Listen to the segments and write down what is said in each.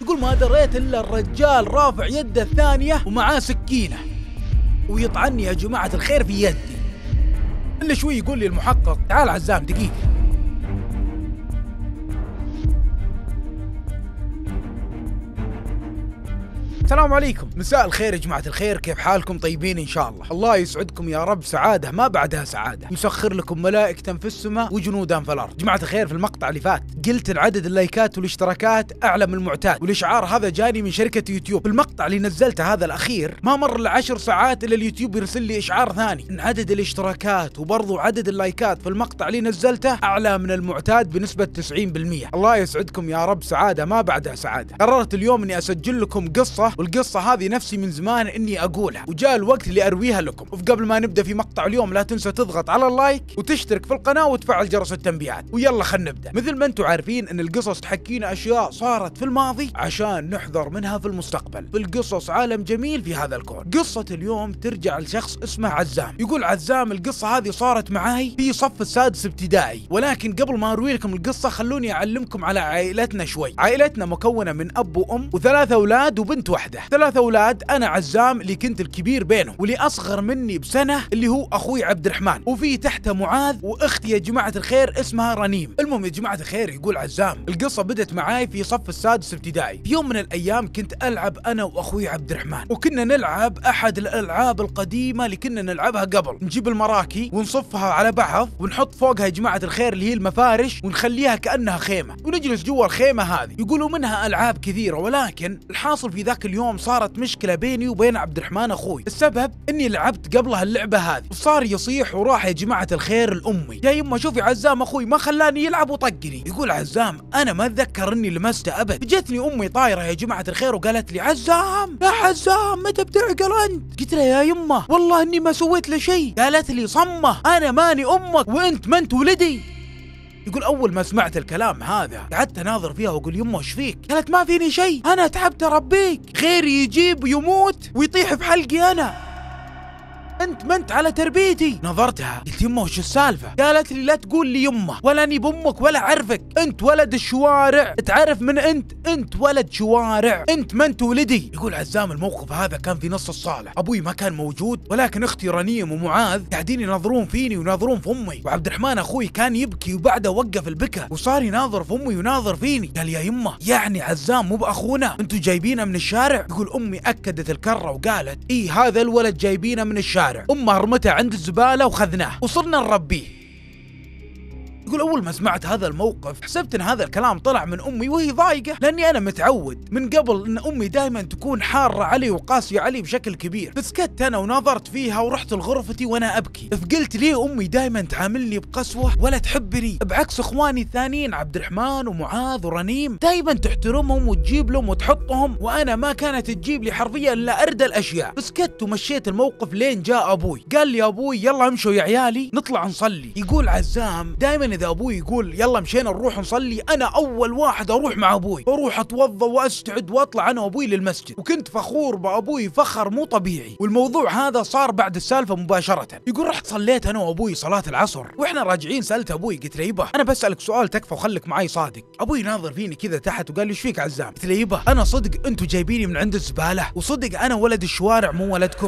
يقول ما دريت الا الرجال رافع يده الثانيه ومعاه سكينه ويطعني يا جماعه الخير في يدي. الا شوي يقول لي المحقق تعال عزام دقيقه. السلام عليكم، مساء الخير يا جماعة الخير، كيف حالكم؟ طيبين إن شاء الله. الله يسعدكم يا رب، سعادة ما بعدها سعادة. يسخر لكم ملائكة في السماء وجنودا في الأرض. جماعة الخير، في المقطع اللي فات قلت إن عدد اللايكات والاشتراكات أعلى من المعتاد، والإشعار هذا جاني من شركة يوتيوب. في المقطع اللي نزلته هذا الأخير ما مر إلا 10 ساعات إلا اليوتيوب يرسل لي إشعار ثاني إن عدد الاشتراكات وبرضو عدد اللايكات في المقطع اللي نزلته أعلى من المعتاد بنسبة 90%. الله يسعدكم يا رب، سعادة ما بعدها سعادة. قررت اليوم إني أسجل لكم قصة، والقصة هذه نفسي من زمان اني اقولها، وجاء الوقت اللي ارويها لكم. وقبل ما نبدا في مقطع اليوم لا تنسى تضغط على اللايك وتشترك في القناة وتفعل جرس التنبيهات. ويلا خلينا نبدا. مثل ما انتم عارفين ان القصص تحكينا اشياء صارت في الماضي عشان نحذر منها في المستقبل. في القصص عالم جميل في هذا الكون. قصة اليوم ترجع لشخص اسمه عزام. يقول عزام القصة هذه صارت معاي في صف السادس ابتدائي، ولكن قبل ما اروي لكم القصة خلوني اعلمكم على عائلتنا شوي. عائلتنا مكونة من اب وام وثلاثة اولاد وبنت واحدة. ثلاثة اولاد، انا عزام اللي كنت الكبير بينهم، واللي اصغر مني بسنة اللي هو اخوي عبد الرحمن، وفي تحته معاذ، واختي يا جماعة الخير اسمها رنيم. المهم يا جماعة الخير، يقول عزام القصة بدت معاي في صف السادس ابتدائي. في يوم من الايام كنت العب انا واخوي عبد الرحمن، وكنا نلعب احد الالعاب القديمة اللي كنا نلعبها قبل. نجيب المراكي ونصفها على بعض ونحط فوقها يا جماعة الخير اللي هي المفارش ونخليها كأنها خيمة ونجلس جوا الخيمة هذه. يقولوا منها العاب كثيرة، ولكن الحاصل في ذاك اليوم صارت مشكلة بيني وبين عبد الرحمن اخوي. السبب اني لعبت قبلها اللعبة هذه وصار يصيح وراح يا جماعة الخير لامي، يا يما شوفي عزام اخوي ما خلاني يلعب وطقني. يقول عزام انا ما اتذكر اني لمسته ابد. جتني امي طايرة يا جماعة الخير وقالت لي عزام يا عزام متى بتعقل انت؟ قلت لها يا يما والله اني ما سويت له شيء. قالت لي صمه انا ماني امك وانت ما انت ولدي. يقول اول ما سمعت الكلام هذا قعدت اناظر فيها واقول يمه ايش فيك؟ قالت ما فيني شيء، انا تعبت اربيك، غيري يجيب ويموت ويطيح في حلقي انا، انت ما انت على تربيتي. نظرتها قلت يمه وش السالفه؟ قالت لي لا تقول لي يمه ولا اني بامك ولا اعرفك، انت ولد الشوارع، تعرف من انت ولد شوارع، انت ما انت ولدي. يقول عزام الموقف هذا كان في نص الصاله، ابوي ما كان موجود، ولكن اختي رنيم ومعاذ قاعدين ينظرون فيني وينظرون في امي، وعبد الرحمن اخوي كان يبكي وبعده وقف البكا وصار يناظر في امي ويناظر فيني. قال يا يمه يعني عزام مو باخونا، انتوا جايبينه من الشارع؟ يقول امي اكدت الكره وقالت اي هذا الولد جايبينه من الشارع، امه رمته عند الزباله وخذناه وصرنا نربيه. يقول اول ما سمعت هذا الموقف حسبت ان هذا الكلام طلع من امي وهي ضايقه، لاني انا متعود من قبل ان امي دائما تكون حاره علي وقاسيه علي بشكل كبير. فسكت انا ونظرت فيها ورحت لغرفتي وانا ابكي. فقلت ليه امي دائما تعاملني بقسوه ولا تحبني، بعكس اخواني الثانيين عبد الرحمن ومعاذ ورنيم دائما تحترمهم وتجيب لهم وتحطهم، وانا ما كانت تجيب لي حرفيا الا اردى الاشياء. فسكت ومشيت الموقف لين جاء ابوي قال لي ابوي يلا امشوا يا عيالي نطلع نصلي. يقول عزام دائما اذا ابوي يقول يلا مشينا نروح نصلي انا اول واحد اروح مع ابوي، واروح اتوضا واستعد واطلع انا وابوي للمسجد، وكنت فخور بابوي فخر مو طبيعي. والموضوع هذا صار بعد السالفه مباشره. يقول رحت صليت انا وابوي صلاه العصر، واحنا راجعين سالت ابوي قلت له يبا انا بسالك سؤال تكفى وخليك معي صادق. ابوي ناظر فيني كذا تحت وقال لي ايش فيك عزام؟ قلت له يبا انا صدق انتم جايبيني من عند الزباله، وصدق انا ولد الشوارع مو ولدكم.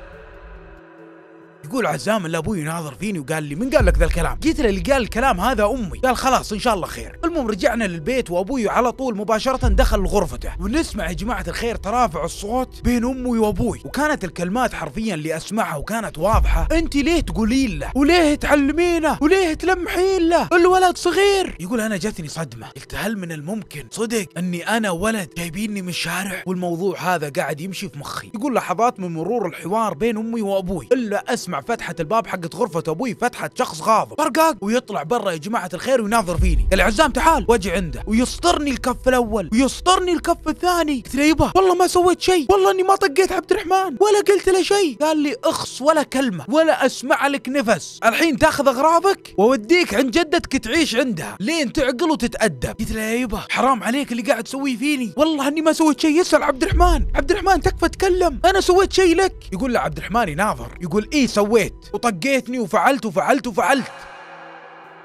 يقول عزام الا ابوي يناظر فيني وقال لي من قال لك ذا الكلام؟ جيت له اللي قال الكلام هذا امي. قال خلاص ان شاء الله خير. المهم رجعنا للبيت وابوي على طول مباشره دخل غرفته، ونسمع يا جماعه الخير ترافع الصوت بين امي وابوي، وكانت الكلمات حرفيا اللي اسمعها وكانت واضحه، انت ليه تقولين له وليه تعلمينه وليه تلمحين له الولد صغير. يقول انا جتني صدمه، قلت هل من الممكن صدق اني انا ولد جايبيني من الشارع؟ والموضوع هذا قاعد يمشي في مخي. يقول لحظات من مرور الحوار بين امي وابوي الا اسمع فتحة الباب حقت غرفة ابوي، فتحة شخص غاضب فرقاق ويطلع برا يا جماعة الخير ويناظر فيني. قال عزام تعال، واجي عنده ويسطرني الكف الاول ويسطرني الكف الثاني. قلت له يبا والله ما سويت شيء، والله اني ما طقيت عبد الرحمن ولا قلت له شيء. قال لي اخص ولا كلمة ولا اسمع لك نفس، الحين تاخذ اغراضك واوديك عند جدتك تعيش عندها لين تعقل وتتأدب. قلت له يا يبا حرام عليك اللي قاعد تسويه فيني، والله اني ما سويت شيء، يسأل عبد الرحمن، عبد الرحمن تكفى تكلم انا سويت شيء لك؟ يقول له عبد الرحمن يناظر يقول ايه سويت وطقيتني وفعلت وفعلت وفعلت.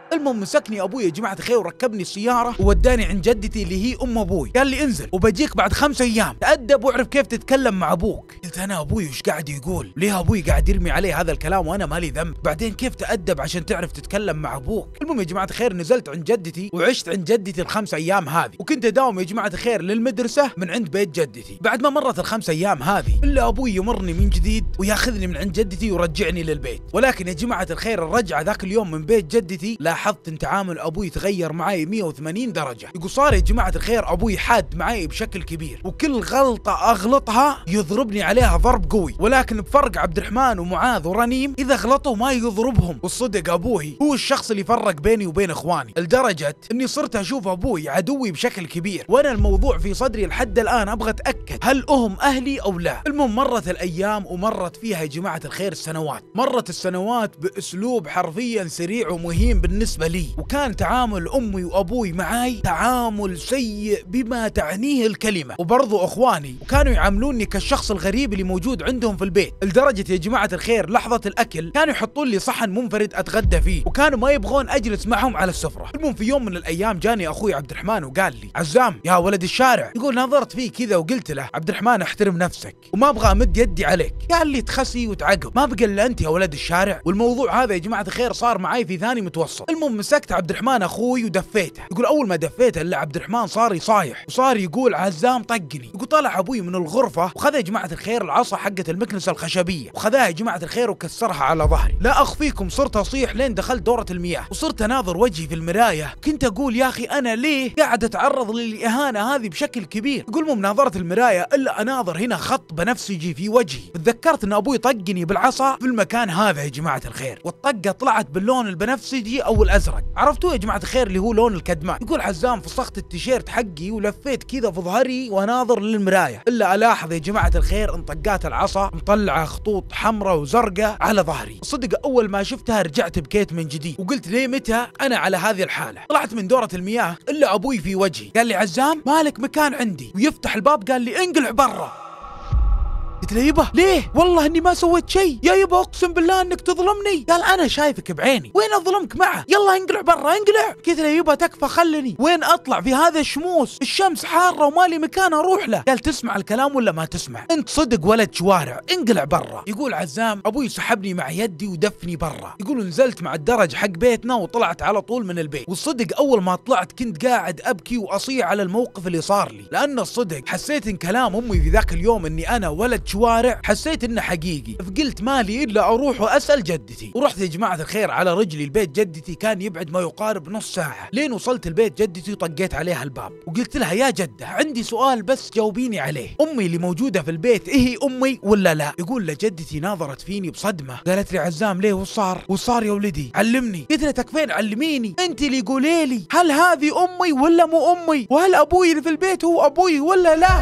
المهم مسكني ابوي يا جماعه الخير وركبني السياره ووداني عند جدتي اللي هي ام ابوي، قال لي انزل وبجيك بعد 5 ايام، تأدب واعرف كيف تتكلم مع ابوك. قلت انا ابوي وش قاعد يقول؟ ليه ابوي قاعد يرمي عليه هذا الكلام وانا مالي ذنب؟ بعدين كيف تأدب عشان تعرف تتكلم مع ابوك؟ المهم يا جماعه الخير نزلت عند جدتي وعشت عند جدتي ال5 ايام هذه، وكنت اداوم يا جماعه الخير للمدرسه من عند بيت جدتي. بعد ما مرت ال5 ايام هذه الا ابوي يمرني من جديد وياخذني من عند جدتي ويرجعني للبيت. ولكن يا جماعه الخير الرجعه ذاك اليوم من بيت جدتي لاحظت ان تعامل ابوي تغير معي 180 درجه. يقول صار يا جماعه الخير ابوي حاد معي بشكل كبير، وكل غلطه اغلطها يضربني عليها ضرب قوي، ولكن بفرق عبد الرحمن ومعاذ ورنيم اذا غلطوا ما يضربهم. والصدق ابوي هو الشخص اللي فرق بيني وبين اخواني، لدرجه اني صرت اشوف ابوي عدوي بشكل كبير، وانا الموضوع في صدري لحد الان ابغى اتاكد هل هم اهلي او لا. المهم مرت الايام ومرت فيها يا جماعه الخير السنوات، مرت السنوات باسلوب حرفيا سريع ومهين بالنسبه لي، وكان تعامل امي وابوي معاي تعامل سيء بما تعنيه الكلمه، وبرضو اخواني وكانوا يعاملوني كالشخص الغريب اللي موجود عندهم في البيت، لدرجه يا جماعه الخير لحظه الاكل كانوا يحطون لي صحن منفرد اتغدى فيه، وكانوا ما يبغون اجلس معهم على السفره. المهم في يوم من الايام جاني اخوي عبد الرحمن وقال لي عزام يا ولد الشارع، يقول نظرت فيه كذا وقلت له عبد الرحمن احترم نفسك وما ابغى امد يدي عليك. قال لي تخسي وتعقب، ما بقى الا انت يا ولد الشارع. والموضوع هذا يا جماعه الخير صار معي في ثاني متوسط. المهم مسكت عبد الرحمن اخوي ودفيته، يقول اول ما دفيته الا عبد الرحمن صار يصايح وصار يقول عزام طقني. يقول طلع ابوي من الغرفه وخذ يا جماعه الخير العصا حقه المكنسه الخشبيه وخذاها يا جماعه الخير وكسرها على ظهري. لا اخفيكم صرت اصيح لين دخلت دوره المياه، وصرت اناظر وجهي في المرايه، كنت اقول يا اخي انا ليه قاعد اتعرض للاهانه هذه بشكل كبير. يقول مو مناظره المرايه الا اناظر هنا خط بنفسجي في وجهي. تذكرت ان ابوي طقني بالعصا في المكان هذا يا جماعه الخير، والطقه طلعت باللون البنفسجي او الازرق، عرفتوه يا جماعه الخير اللي هو لون الكدمان. يقول عزام فسخت التيشيرت حقي ولفيت كذا في ظهري واناظر للمرايه، الا الاحظ يا جماعه الخير ان طقات العصا مطلعه خطوط حمراء وزرقاء على ظهري. صدق اول ما شفتها رجعت بكيت من جديد، وقلت ليه متى انا على هذه الحاله؟ طلعت من دوره المياه الا ابوي في وجهي قال لي عزام مالك مكان عندي، ويفتح الباب قال لي انقلع برا. قلت له يبا ليه؟ والله اني ما سويت شيء يا يبا، اقسم بالله انك تظلمني. قال انا شايفك بعيني، وين اظلمك معه؟ يلا انقلع برا انقلع. قلت له يبا تكفى خلني، وين اطلع في هذا الشموس؟ الشمس حاره ومالي مكان اروح له. قال تسمع الكلام ولا ما تسمع؟ انت صدق ولد شوارع، انقلع برا. يقول عزام ابوي سحبني مع يدي ودفني برا. يقول نزلت مع الدرج حق بيتنا وطلعت على طول من البيت، والصدق اول ما طلعت كنت قاعد ابكي واصيح على الموقف اللي صار لي، لان الصدق حسيت ان كلام امي في ذاك اليوم اني انا ولد شوارع حسيت انه حقيقي، فقلت مالي الا اروح واسال جدتي. ورحت يا جماعه الخير على رجلي البيت جدتي، كان يبعد ما يقارب نص ساعه، لين وصلت البيت جدتي وطقيت عليها الباب وقلت لها يا جده عندي سؤال بس جاوبيني عليه، امي اللي موجوده في البيت هي امي ولا لا؟ يقول له جدتي ناظرت فيني بصدمه قالت لي عزام ليه وش صار يا ولدي؟ علمني. قلت لها تكفين علميني، انت اللي قولي لي هل هذه امي ولا مو امي؟ وهل ابوي اللي في البيت هو ابوي ولا لا؟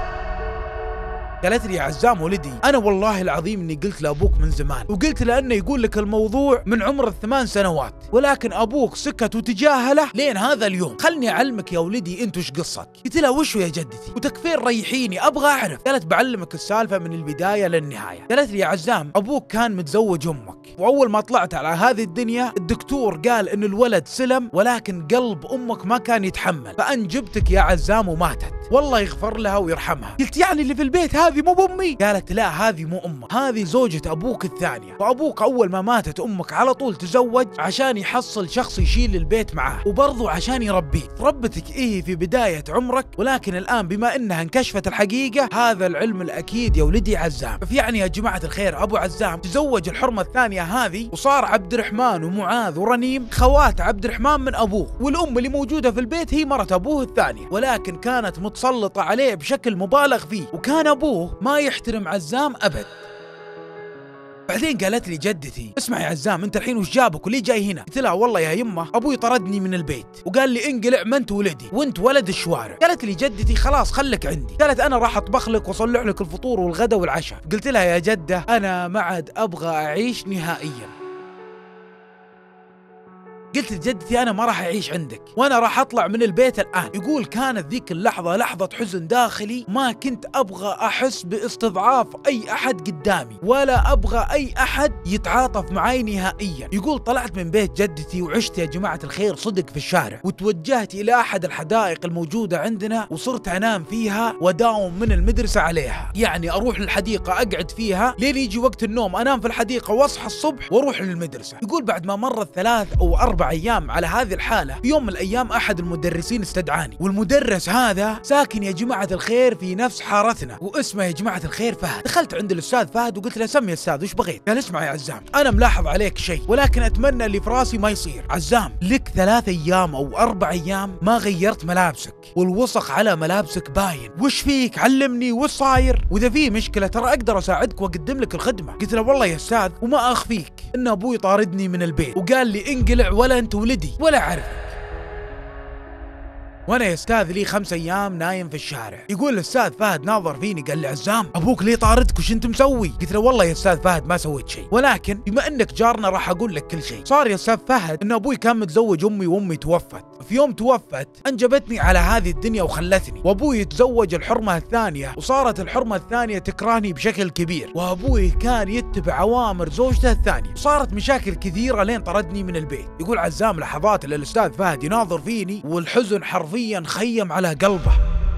قالت لي يا عزام ولدي انا والله العظيم اني قلت لابوك من زمان، وقلت له انه يقول لك الموضوع من عمر ال8 سنوات، ولكن ابوك سكت وتجاهله لين هذا اليوم. خلني اعلمك يا ولدي انت وش قصتك؟ قلت لها وشو يا جدتي؟ وتكفين ريحيني ابغى اعرف. قالت بعلمك السالفه من البدايه للنهايه. قالت لي يا عزام ابوك كان متزوج امك، واول ما طلعت على هذه الدنيا الدكتور قال ان الولد سلم، ولكن قلب امك ما كان يتحمل، فانجبتك يا عزام وماتت، والله يغفر لها ويرحمها. قلت يعني اللي في البيت هذه مو بامي؟ قالت لا هذه مو امك، هذه زوجة ابوك الثانية، وابوك اول ما ماتت امك على طول تزوج عشان يحصل شخص يشيل البيت معاه، وبرضه عشان يربيك. ربتك ايه في بداية عمرك، ولكن الان بما انها انكشفت الحقيقة هذا العلم الاكيد يا ولدي عزام. فيعني يا جماعة الخير ابو عزام تزوج الحرمة الثانية هذه، وصار عبد الرحمن ومعاذ ورنيم خوات عبد الرحمن من ابوه، والام اللي موجودة في البيت هي مرت ابوه الثانية، ولكن كانت متسلطة عليه بشكل مبالغ فيه، وكان ابوه ما يحترم عزام ابد. بعدين قالت لي جدتي اسمع يا عزام انت الحين وش جابك وليه جاي هنا؟ قلت لها والله يا يمه ابوي طردني من البيت وقال لي انقلع ما انت ولدي وانت ولد الشوارع. قالت لي جدتي خلاص خلك عندي، قالت انا راح اطبخ لك واصلح لك الفطور والغداء والعشاء. قلت لها يا جده انا ما عاد ابغى اعيش نهائيا. قلت لجدتي انا ما راح اعيش عندك وانا راح اطلع من البيت الان. يقول كانت ذيك اللحظة لحظة حزن داخلي، ما كنت ابغى احس باستضعاف اي احد قدامي ولا ابغى اي احد يتعاطف معي نهائيا. يقول طلعت من بيت جدتي وعشت يا جماعة الخير صدق في الشارع، وتوجهت الى احد الحدائق الموجودة عندنا وصرت انام فيها وداوم من المدرسة عليها. يعني اروح للحديقة اقعد فيها لين يجي وقت النوم، انام في الحديقة واصحى الصبح واروح للمدرسة. يقول بعد ما مرت 3 أو 4 ايام على هذه الحالة، في يوم من الايام احد المدرسين استدعاني، والمدرس هذا ساكن يا جماعة الخير في نفس حارتنا واسمه يا جماعة الخير فهد. دخلت عند الاستاذ فهد وقلت له سمي يا استاذ وش بغيت؟ قال اسمع يا عزام، انا ملاحظ عليك شيء ولكن اتمنى اللي في راسي ما يصير. عزام لك 3 ايام او 4 ايام ما غيرت ملابسك والوسخ على ملابسك باين، وش فيك؟ علمني وش صاير، واذا في مشكلة ترى اقدر اساعدك واقدم لك الخدمة. قلت له والله يا استاذ وما اخفيك ان ابوي طاردني من البيت وقال لي انقلع ولا انت ولدي ولا اعرفك، وانا يا استاذ لي 5 ايام نايم في الشارع. يقول الاستاذ فهد ناظر فيني قال لي عزام ابوك ليه طاردك وش انت مسوي؟ قلت له والله يا استاذ فهد ما سويت شيء، ولكن بما انك جارنا راح اقول لك كل شيء. صار يا استاذ فهد ان ابوي كان متزوج امي وامي توفت، في يوم توفت انجبتني على هذه الدنيا وخلتني، وابوي يتزوج الحرمة الثانية وصارت الحرمة الثانية تكرهني بشكل كبير، وابوي كان يتبع اوامر زوجته الثانية، وصارت مشاكل كثيرة لين طردني من البيت. يقول عزام لحظات اللي الاستاذ فهد يناظر فيني والحزن حرفيا خيم على قلبه.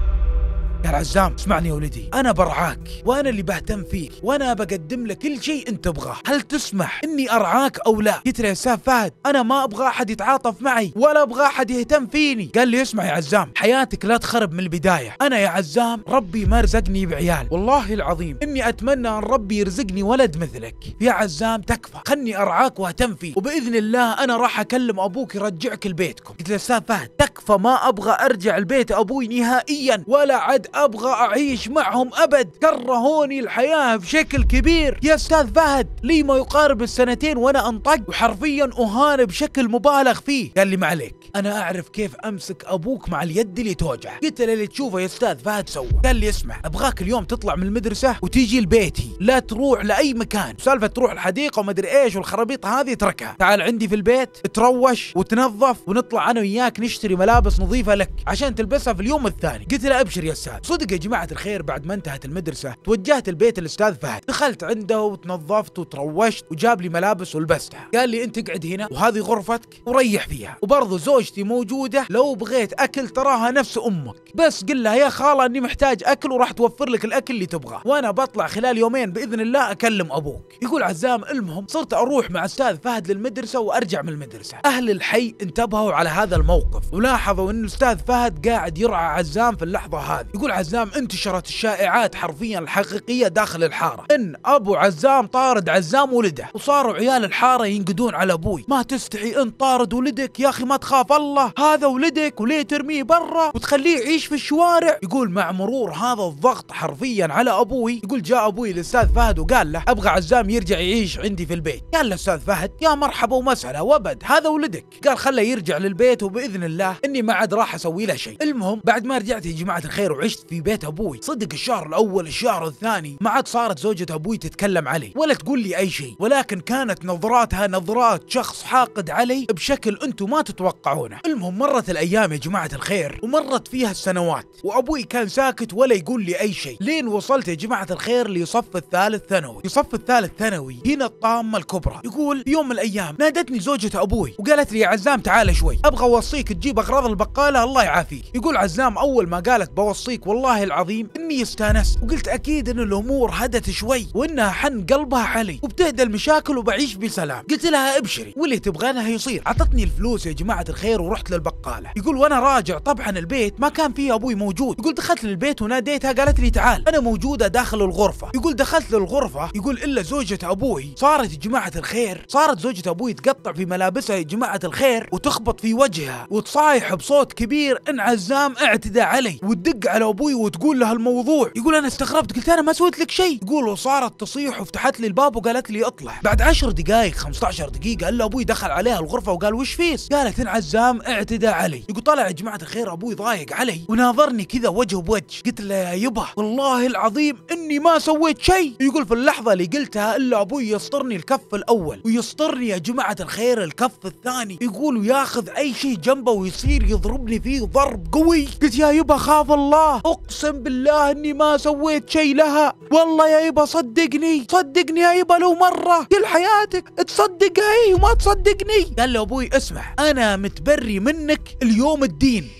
يا عزام اسمعني يا ولدي، انا برعاك وانا اللي بهتم فيك وانا بقدم لك كل شيء انت تبغاه، هل تسمح اني ارعاك او لا؟ قلت له يا استاذ فهد انا ما ابغى احد يتعاطف معي ولا ابغى احد يهتم فيني. قال لي اسمع يا عزام حياتك لا تخرب من البدايه، انا يا عزام ربي ما رزقني بعيال، والله العظيم اني اتمنى ان ربي يرزقني ولد مثلك. يا عزام تكفى خلني ارعاك واهتم فيك، وباذن الله انا راح اكلم ابوك يرجعك لبيتكم. قلت له يا استاذ فهد تكفى ما ابغى ارجع البيت ابوي نهائيا ولا عد ابغى اعيش معهم ابد، كرهوني الحياة بشكل كبير يا استاذ فهد، لي ما يقارب السنتين وانا انطق وحرفيا اهان بشكل مبالغ فيه. قال لي ما عليك انا اعرف كيف امسك ابوك مع اليد اللي توجع. قلت له اللي تشوفه يا استاذ فهد سوى. قال لي اسمع ابغاك اليوم تطلع من المدرسة وتيجي لبيتي، لا تروح لاي مكان، سالفة تروح الحديقة وما ادري ايش والخرابيط هذه اتركها، تعال عندي في البيت تروش وتنظف ونطلع انا وياك نشتري ملابس نظيفة لك عشان تلبسها في اليوم الثاني. قلت له ابشر يا استاذ. صدق يا جماعة الخير بعد ما انتهت المدرسة توجهت البيت الاستاذ فهد، دخلت عنده وتنظفت وتروشت وجاب لي ملابس ولبستها. قال لي انت اقعد هنا وهذه غرفتك وريح فيها، وبرضه زوجتي موجودة لو بغيت اكل تراها نفس امك، بس قل لها يا خالة اني محتاج اكل وراح توفر لك الاكل اللي تبغاه، وانا بطلع خلال يومين باذن الله اكلم ابوك. يقول عزام المهم صرت اروح مع استاذ فهد للمدرسة وارجع من المدرسة. اهل الحي انتبهوا على هذا الموقف ولاحظوا ان الاستاذ فهد قاعد يرعى عزام في اللحظة هذه. يقول عزام انتشرت الشائعات حرفيا الحقيقية داخل الحارة ان ابو عزام طارد عزام ولده، وصاروا عيال الحارة ينقدون على ابوي، ما تستحي انت طارد ولدك يا اخي ما تخاف الله، هذا ولدك وليه ترميه برا وتخليه يعيش في الشوارع. يقول مع مرور هذا الضغط حرفيا على ابوي، يقول جاء ابوي للاستاذ فهد وقال له ابغى عزام يرجع يعيش عندي في البيت. قال له الاستاذ فهد يا مرحبا ومسهلا وابد هذا ولدك. قال خله يرجع للبيت وباذن الله اني ما عاد راح اسوي له شيء. المهم بعد ما رجعت يا جماعة الخير وعشت في بيت ابوي، صدق الشهر الاول الشهر الثاني ما عاد صارت زوجة ابوي تتكلم علي ولا تقول لي اي شيء، ولكن كانت نظراتها نظرات شخص حاقد علي بشكل انتم ما تتوقعونه. المهم مرت الايام يا جماعة الخير ومرت فيها السنوات وابوي كان ساكت ولا يقول لي اي شيء، لين وصلت يا جماعة الخير لصف الثالث ثانوي. يصف الثالث ثانوي هنا الطامة الكبرى. يقول في يوم من الايام نادتني زوجة ابوي وقالت لي يا عزام تعال شوي ابغى اوصيك تجيب اغراض البقالة الله يعافيك. يقول عزام اول ما قالت بوصيك والله العظيم اني استانست وقلت اكيد ان الامور هدت شوي وانها حن قلبها علي وبتهدى المشاكل وبعيش بسلام. قلت لها ابشري واللي تبغانه يصير. اعطتني الفلوس يا جماعة الخير ورحت للبقالة. يقول وانا راجع طبعا البيت ما كان فيه ابوي موجود. يقول دخلت للبيت وناديتها قالت لي تعال انا موجودة داخل الغرفة. يقول دخلت للغرفة يقول الا زوجة ابوي صارت يا جماعة الخير صارت زوجة ابوي تقطع في ملابسها يا جماعة الخير وتخبط في وجهها وتصايح بصوت كبير ان عزام اعتدى علي وتدق على ابوي وتقول له الموضوع. يقول انا استغربت قلت انا ما سويت لك شيء. يقول وصارت تصيح وفتحت لي الباب وقالت لي اطلع. بعد 10 دقائق 15 دقيقة الا ابوي دخل عليها الغرفة وقال وش فيس؟ قالت ان عزام اعتدى علي. يقول طلع يا جماعة الخير ابوي ضايق علي وناظرني كذا وجه بوجه. قلت له يا يبا والله العظيم اني ما سويت شيء. يقول في اللحظة اللي قلتها الا ابوي يسطرني الكف الاول ويسطرني يا جماعة الخير الكف الثاني. يقول وياخذ اي شيء جنبه ويصير يضربني فيه ضرب قوي. قلت يا يبا خاف الله، اقسم بالله اني ما سويت شيء لها. والله يا يبا صدقني يا يبا لو مرة كل حياتك تصدقها هي وما تصدقني. قال له ابوي اسمع انا متبري منك اليوم الدين،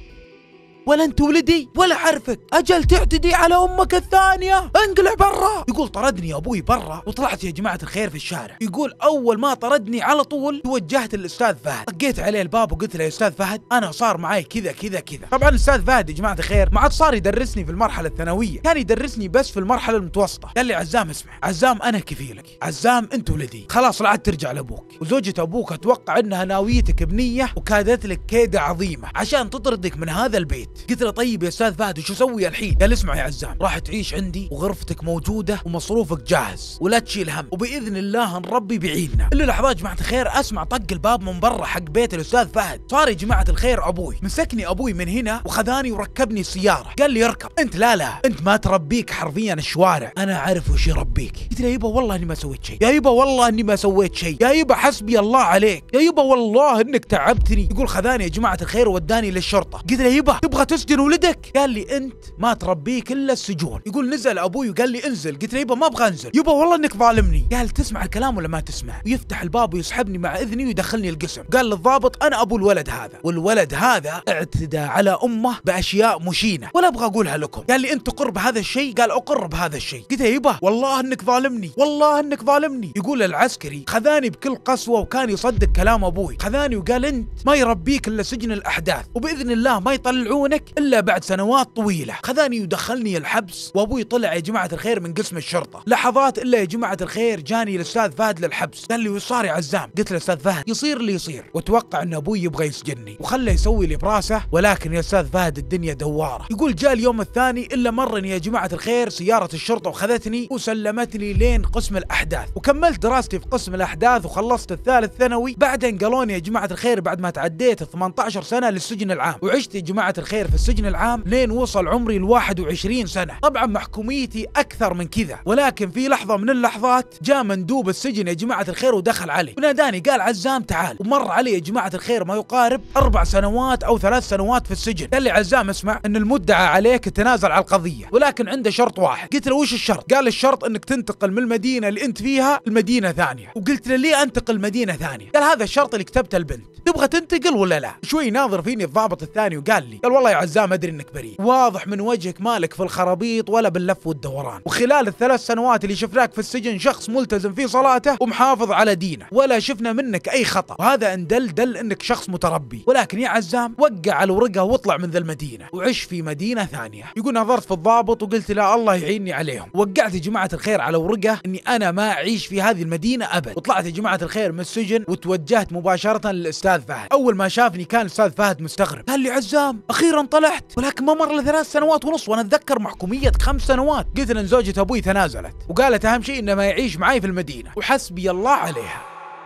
ولا انت ولدي ولا عرفك، اجل تعتدي على امك الثانية انقلع برا. يقول طردني يا ابوي برا وطلعت يا جماعة الخير في الشارع. يقول اول ما طردني على طول توجهت للاستاذ فهد، طقيت عليه الباب وقلت له يا استاذ فهد انا صار معي كذا كذا كذا. طبعا الاستاذ فهد يا جماعة الخير ما عاد صار يدرسني في المرحلة الثانوية، كان يدرسني بس في المرحلة المتوسطة. قال لي عزام اسمع عزام انا كفيلك، عزام انت ولدي خلاص لا عاد ترجع لابوك، وزوجة ابوك اتوقع انها ناويتك بنية وكادت لك كيدة عظيمة عشان تطردك من هذا البيت. قلت له طيب يا استاذ فهد وش اسوي الحين؟ قال اسمع يا عزام راح تعيش عندي وغرفتك موجوده ومصروفك جاهز ولا تشيل هم، وباذن الله نربي بعيدنا. اللي لحظات يا جماعه الخير اسمع طق الباب من برا حق بيت الاستاذ فهد. صار يا جماعه الخير ابوي مسكني ابوي من هنا وخذاني وركبني السياره. قال لي اركب. انت لا انت ما تربيك حرفيا الشوارع، انا اعرف وش يربيك. قلت له يا يبا والله اني ما سويت شيء، يا يبا والله اني ما سويت شيء، يا يبا حسبي الله عليك، يا يبا والله انك تعبتني. يقول خذاني يا جماعه الخير ووداني للشرطه. قلت له يبا تبغى تسجن ولدك؟ قال لي انت ما تربيك الا السجون. يقول نزل ابوي وقال لي انزل. قلت له يبا ما ابغى انزل. يبا والله انك ظالمني. قال تسمع الكلام ولا ما تسمع؟ ويفتح الباب ويسحبني مع اذني ويدخلني القسم. قال للضابط انا ابو الولد هذا، والولد هذا اعتدى على امه باشياء مشينه ولا ابغى اقولها لكم. قال لي انت تقر بهذا الشيء؟ قال اقر بهذا الشيء. قلت له يبا والله انك ظالمني، والله انك ظالمني. يقول العسكري خذاني بكل قسوه وكان يصدق كلام ابوي، خذاني وقال انت ما يربيك الا سجن الاحداث، وباذن الله ما يطلعونك الا بعد سنوات طويله. خذاني ودخلني الحبس، وابوي طلع يا جماعه الخير من قسم الشرطه. لحظات الا يا جماعه الخير جاني الاستاذ فهد للحبس. قال لي وش صار يا عزام؟ قلت له استاذ فهد يصير اللي يصير، واتوقع ان ابوي يبغى يسجنني وخله يسوي لي براسه، ولكن يا استاذ فهد الدنيا دواره. يقول جاء اليوم الثاني الا مرني يا جماعه الخير سياره الشرطه وخذتني وسلمتني لين قسم الاحداث، وكملت دراستي في قسم الاحداث وخلصت الثالث ثانوي. بعدين قالوني يا جماعه الخير بعد ما تعديت 18 سنه للسجن العام، وعشت يا جماعه الخير في السجن العام لين وصل عمري 21 سنة. طبعا محكوميتي أكثر من كذا، ولكن في لحظة من اللحظات جاء مندوب السجن يا جماعة الخير ودخل علي وناداني قال عزام تعال، ومر علي يا جماعة الخير ما يقارب 4 سنوات أو 3 سنوات في السجن. قال لي عزام اسمع ان المدعى عليك تنازل على القضية ولكن عنده شرط واحد. قلت له وش الشرط؟ قال الشرط انك تنتقل من المدينة اللي انت فيها لمدينة ثانية. وقلت له ليه انتقل مدينة ثانية؟ قال هذا الشرط اللي كتبته البنت، تبغى تنتقل ولا لا؟ شوي ناظر فيني الضابط الثاني وقال لي قال والله يا عزام ادري انك بريء، واضح من وجهك مالك في الخرابيط ولا باللف والدوران، وخلال ال3 سنوات اللي شفناك في السجن شخص ملتزم في صلاته ومحافظ على دينه، ولا شفنا منك اي خطأ، وهذا ان دل انك شخص متربي. ولكن يا عزام وقع على الورقة واطلع من ذا المدينة وعش في مدينة ثانية. يقول نظرت في الضابط وقلت لا الله يعيني عليهم، وقعت يا جماعة الخير على ورقة اني انا ما اعيش في هذه المدينة ابد. وطلعت يا جماعة الخير من السجن وتوجهت مباشرة للاستاذ فهد. اول ما شافني كان الاستاذ فهد مستغرب، قال لي عزام اخيرا طلعت، ولكن ما مر له 3 سنوات ونص وانا اتذكر محكوميتك 5 سنوات. قلت ان زوجة ابوي تنازلت وقالت اهم شيء انه ما يعيش معي في المدينة وحسبي الله عليها.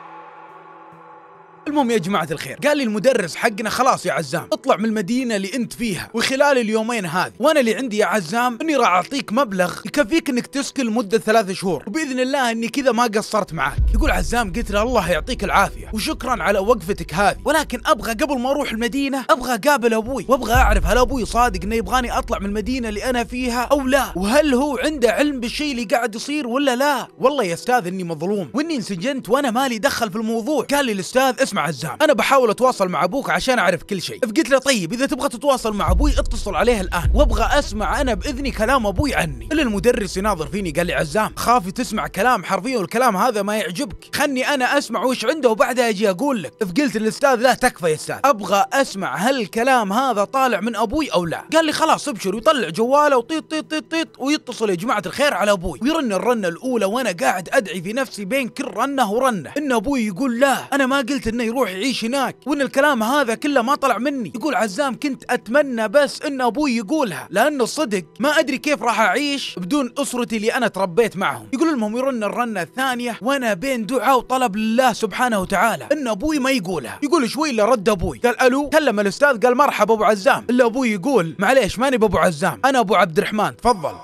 المهم يا جماعة الخير قال لي المدرس حقنا خلاص يا عزام اطلع من المدينة اللي انت فيها وخلال اليومين هذه، وانا اللي عندي يا عزام اني راح اعطيك مبلغ يكفيك انك تسكن لمدة 3 شهور، وباذن الله اني كذا ما قصرت معاك. يقول عزام قلت له الله يعطيك العافية وشكرا على وقفتك هذه، ولكن ابغى قبل ما اروح المدينة ابغى اقابل ابوي وابغى اعرف هل ابوي صادق انه يبغاني اطلع من المدينة اللي انا فيها او لا، وهل هو عنده علم بالشيء اللي قاعد يصير ولا لا. والله يا استاذ اني مظلوم واني انسجنت وانا مالي دخل في الموضوع. قال لي الاستاذ اسمع عزام انا بحاول اتواصل مع ابوك عشان اعرف كل شيء. فقلت له طيب اذا تبغى تتواصل مع ابوي اتصل عليه الان وابغى اسمع انا باذني كلام ابوي عني. الا المدرس يناظر فيني قال لي عزام خافي تسمع كلام حرفيا والكلام هذا ما يعجبك، خلني انا اسمع وش عنده وبعدها اجي اقول لك. فقلت للاستاذ لا تكفى يا استاذ ابغى اسمع هل الكلام هذا طالع من ابوي او لا. قال لي خلاص ابشر، ويطلع جواله وطيط طيط طيط طيط ويتصل يا جماعه الخير على ابوي ويرن الرنه الاولى، وانا قاعد ادعي في نفسي بين كل رنه ورنه ان ابوي يقول لا انا ما قلت انه انه يروح يعيش هناك، وان الكلام هذا كله ما طلع مني. يقول عزام كنت اتمنى بس ان ابوي يقولها، لان الصدق ما ادري كيف راح اعيش بدون اسرتي اللي انا تربيت معهم. يقول المهم يرن الرنه الثانيه وانا بين دعاء وطلب لله سبحانه وتعالى ان ابوي ما يقولها. يقول شوي الا رد ابوي قال الو، كلم الاستاذ قال مرحبا ابو عزام، الا ابوي يقول معليش ماني بابو عزام، انا ابو عبد الرحمن تفضل.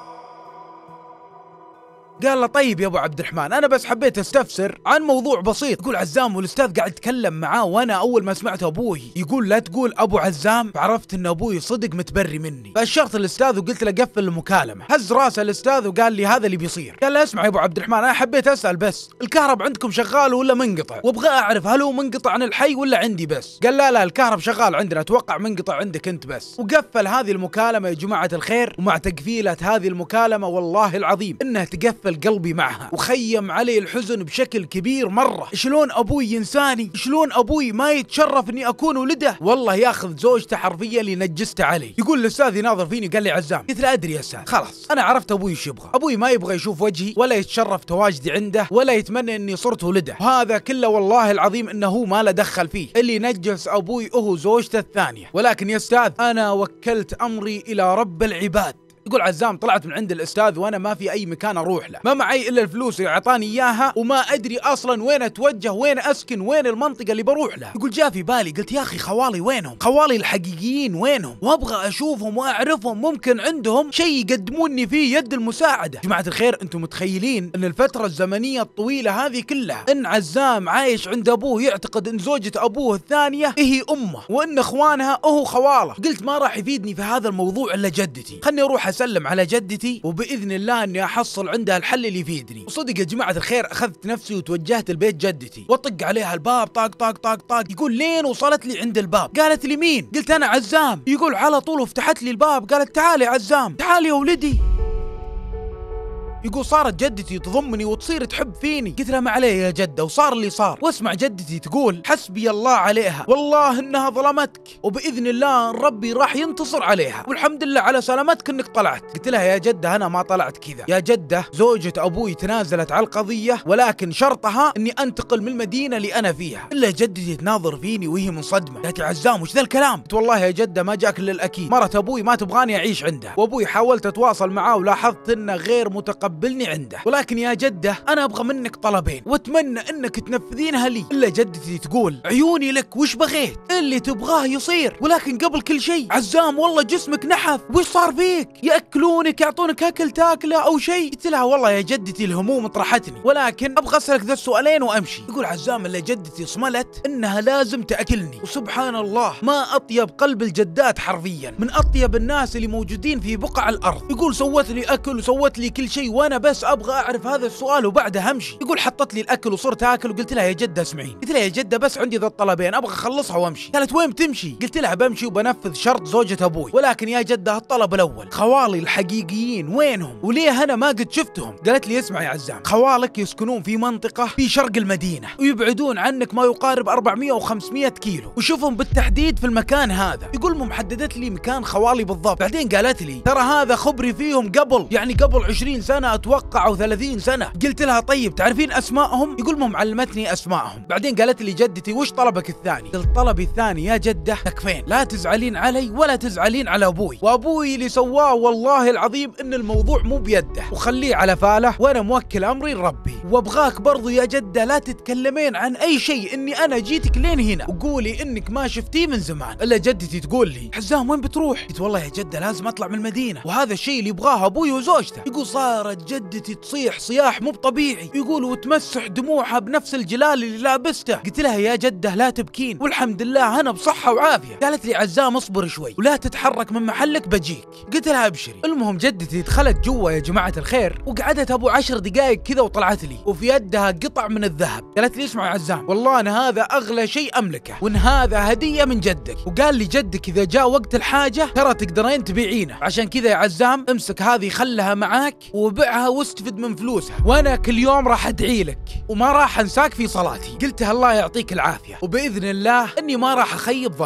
قال له طيب يا ابو عبد الرحمن انا بس حبيت استفسر عن موضوع بسيط. يقول عزام والاستاذ قاعد يتكلم معاه وانا اول ما سمعت ابوي يقول لا تقول ابو عزام عرفت ان ابوي صدق متبري مني. فاشرت الاستاذ وقلت له قفل المكالمه. هز راسه الاستاذ وقال لي هذا اللي بيصير. قال له اسمع يا ابو عبد الرحمن انا حبيت اسال بس الكهرب عندكم شغال ولا منقطع، وابغى اعرف هل هو منقطع عن الحي ولا عندي بس. قال لا الكهرب شغال عندنا، اتوقع منقطع عندك انت بس. وقفل هذه المكالمه يا جماعه الخير. ومع تقفيله هذه المكالمه والله العظيم انها تقفل قلبي معها وخيم علي الحزن بشكل كبير مرة. شلون أبوي ينساني؟ شلون أبوي ما يتشرف إني أكون ولده؟ والله ياخذ زوجته حرفيا اللي نجسته علي. يقول الأستاذ يناظر فيني قال لي عزام، قلت له أدري يا أستاذ خلاص أنا عرفت أبوي إيش يبغى. أبوي ما يبغى يشوف وجهي ولا يتشرف تواجدي عنده ولا يتمنى إني صرت ولده، وهذا كله والله العظيم إنه هو ما له دخل فيه. اللي نجس أبوي هو زوجته الثانية. ولكن يا أستاذ أنا وكلت أمري إلى رب العباد. يقول عزام طلعت من عند الاستاذ وانا ما في اي مكان اروح له، ما معي الا الفلوس اللي اعطاني اياها وما ادري اصلا وين اتوجه وين اسكن وين المنطقه اللي بروح لها. يقول جاء في بالي قلت يا اخي خوالي وينهم؟ خوالي الحقيقيين وينهم؟ وابغى اشوفهم واعرفهم، ممكن عندهم شيء يقدموني فيه يد المساعده. جماعه الخير انتم متخيلين ان الفتره الزمنيه الطويله هذه كلها ان عزام عايش عند ابوه يعتقد ان زوجة ابوه الثانيه هي امه وان اخوانها هو خواله. قلت ما راح يفيدني في هذا الموضوع الا جدتي، خلني اروح اسلم على جدتي وباذن الله اني احصل عندها الحل اللي يفيدني. وصدق يا جماعه الخير اخذت نفسي وتوجهت لبيت جدتي واطق عليها الباب طاق طاق طاق طاق. يقول لين وصلت لي عند الباب. قالت لي مين؟ قلت انا عزام. يقول على طول فتحت لي الباب قالت تعالي يا عزام تعالي يا ولدي. يقول صارت جدتي تضمني وتصير تحب فيني. قلت لها ما عليه يا جده وصار اللي صار. واسمع جدتي تقول حسبي الله عليها والله انها ظلمتك وباذن الله ربي راح ينتصر عليها والحمد لله على سلامتك انك طلعت. قلت لها يا جده انا ما طلعت كذا يا جده، زوجة ابوي تنازلت على القضيه ولكن شرطها اني انتقل من المدينه اللي انا فيها. الا جدتي تناظر فيني وهي منصدمه. قالت يا عزام وش ذا الكلام؟ قلت والله يا جده ما جاك الا الاكيد، مرت ابوي ما تبغاني اعيش عندها وابوي حاولت اتواصل معاه ولاحظت انه غير متقبلني عنده، ولكن يا جده انا ابغى منك طلبين واتمنى انك تنفذينها لي. الا جدتي تقول عيوني لك وش بغيت اللي تبغاه يصير، ولكن قبل كل شيء عزام والله جسمك نحف وش صار فيك؟ ياكلونك يعطونك اكل تاكله او شيء؟ قلت لها والله يا جدتي الهموم طرحتني ولكن ابغى اسالك ذا السؤالين وامشي. يقول عزام الا جدتي صملت انها لازم تاكلني. وسبحان الله ما اطيب قلب الجدات حرفيا، من اطيب الناس اللي موجودين في بقع الارض. يقول سوت لي اكل وسوت لي كل شيء وانا بس ابغى اعرف هذا السؤال وبعدها امشي. يقول حطت لي الاكل وصرت اكل وقلت لها يا جده اسمعين، قلت لها يا جده بس عندي ذا الطلبين ابغى اخلصها وامشي. قالت وين بتمشي؟ قلت لها بمشي وبنفذ شرط زوجة ابوي، ولكن يا جده الطلب الاول خوالي الحقيقيين وينهم وليه انا ما قد شفتهم؟ قالت لي اسمع يا عزام خوالك يسكنون في منطقه في شرق المدينه ويبعدون عنك ما يقارب 400 و500 كيلو وشوفهم بالتحديد في المكان هذا. يقول محددت لي مكان خوالي بالضبط. بعدين قالت لي ترى هذا خبري فيهم قبل 20 سنه اتوقع او 30 سنه. قلت لها طيب تعرفين اسمائهم؟ يقول علمتني اسمائهم. بعدين قالت لي جدتي وش طلبك الثاني؟ قلت طلبي الثاني يا جده تكفين، لا تزعلين علي ولا تزعلين على ابوي، وابوي اللي سواه والله العظيم ان الموضوع مو بيده وخليه على فاله وانا موكل امري لربي. وابغاك برضو يا جده لا تتكلمين عن اي شيء اني انا جيتك لين هنا وقولي انك ما شفتيه من زمان. الا جدتي تقول لي حزام وين بتروح؟ قلت والله يا جده لازم اطلع من المدينه وهذا الشيء اللي يبغاه ابوي وزوجته. يقول صارت جدتي تصيح صياح مو طبيعي، يقول وتمسح دموعها بنفس الجلال اللي لابسته. قلت لها يا جده لا تبكين والحمد لله انا بصحه وعافيه. قالت لي عزام اصبر شوي ولا تتحرك من محلك بجيك. قلت لها ابشري. المهم جدتي دخلت جوا يا جماعه الخير وقعدت ابو 10 دقائق كذا وطلعت لي وفي يدها قطع من الذهب. قالت لي اسمع يا عزام والله ان هذا اغلى شيء املكه وان هذا هديه من جدك، وقال لي جدك اذا جاء وقت الحاجه ترى تقدرين تبيعينه، عشان كذا يا عزام امسك هذه خلها معاك وبيعها واستفد من فلوسها وانا كل يوم راح ادعي لك وما راح انساك في صلاتي. قلتها الله يعطيك العافيه وباذن الله اني ما راح اخيب ظنك.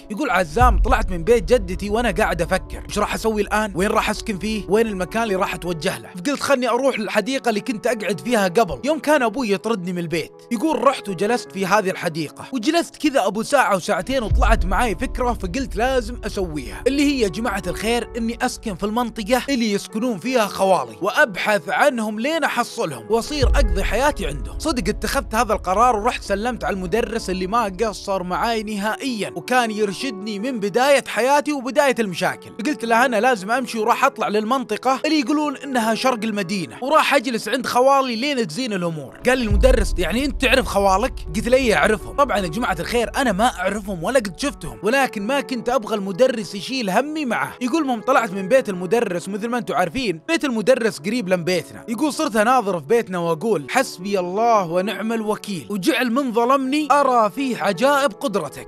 يقول عزام طلعت من بيت جدتي وانا قاعد افكر ايش راح اسوي الان، وين راح اسكن فيه، وين المكان اللي راح اتوجه له. فقلت خلني اروح للحديقه اللي كنت اقعد فيها قبل يوم كان ابوي يطردني من البيت. يقول رحت وجلست في هذه الحديقه وجلست كذا ابو ساعه وساعتين وطلعت معي فكره، فقلت لازم اسويها، اللي هي يا جماعه الخير اني اسكن في المنطقه اللي يسكنون فيها خوالي وابحث عنهم لين احصلهم واصير اقضي حياتي عندهم. صدق اتخذت هذا القرار ورحت سلمت على المدرس اللي ما قصر معاي نهائيا وكان يرشدني من بدايه حياتي وبدايه المشاكل. فقلت له انا لازم امشي وراح اطلع للمنطقه اللي يقولون انها شرق المدينه وراح اجلس عند خوالي لين تزين الامور. قال لي المدرس يعني انت تعرف خوالك؟ قلت له ايه اعرفهم. طبعا يا جماعه الخير انا ما اعرفهم ولا قد شفتهم، ولكن ما كنت ابغى المدرس يشيل همي معه. يقول مم طلعت من بيت المدرس، مثل ما انتم عارفين بيت المدرس قريب من بيتنا. يقول صرت اناظر في بيتنا واقول حسبي الله ونعم الوكيل، وجعل من ظلمني ارى فيه عجائب قدرتك.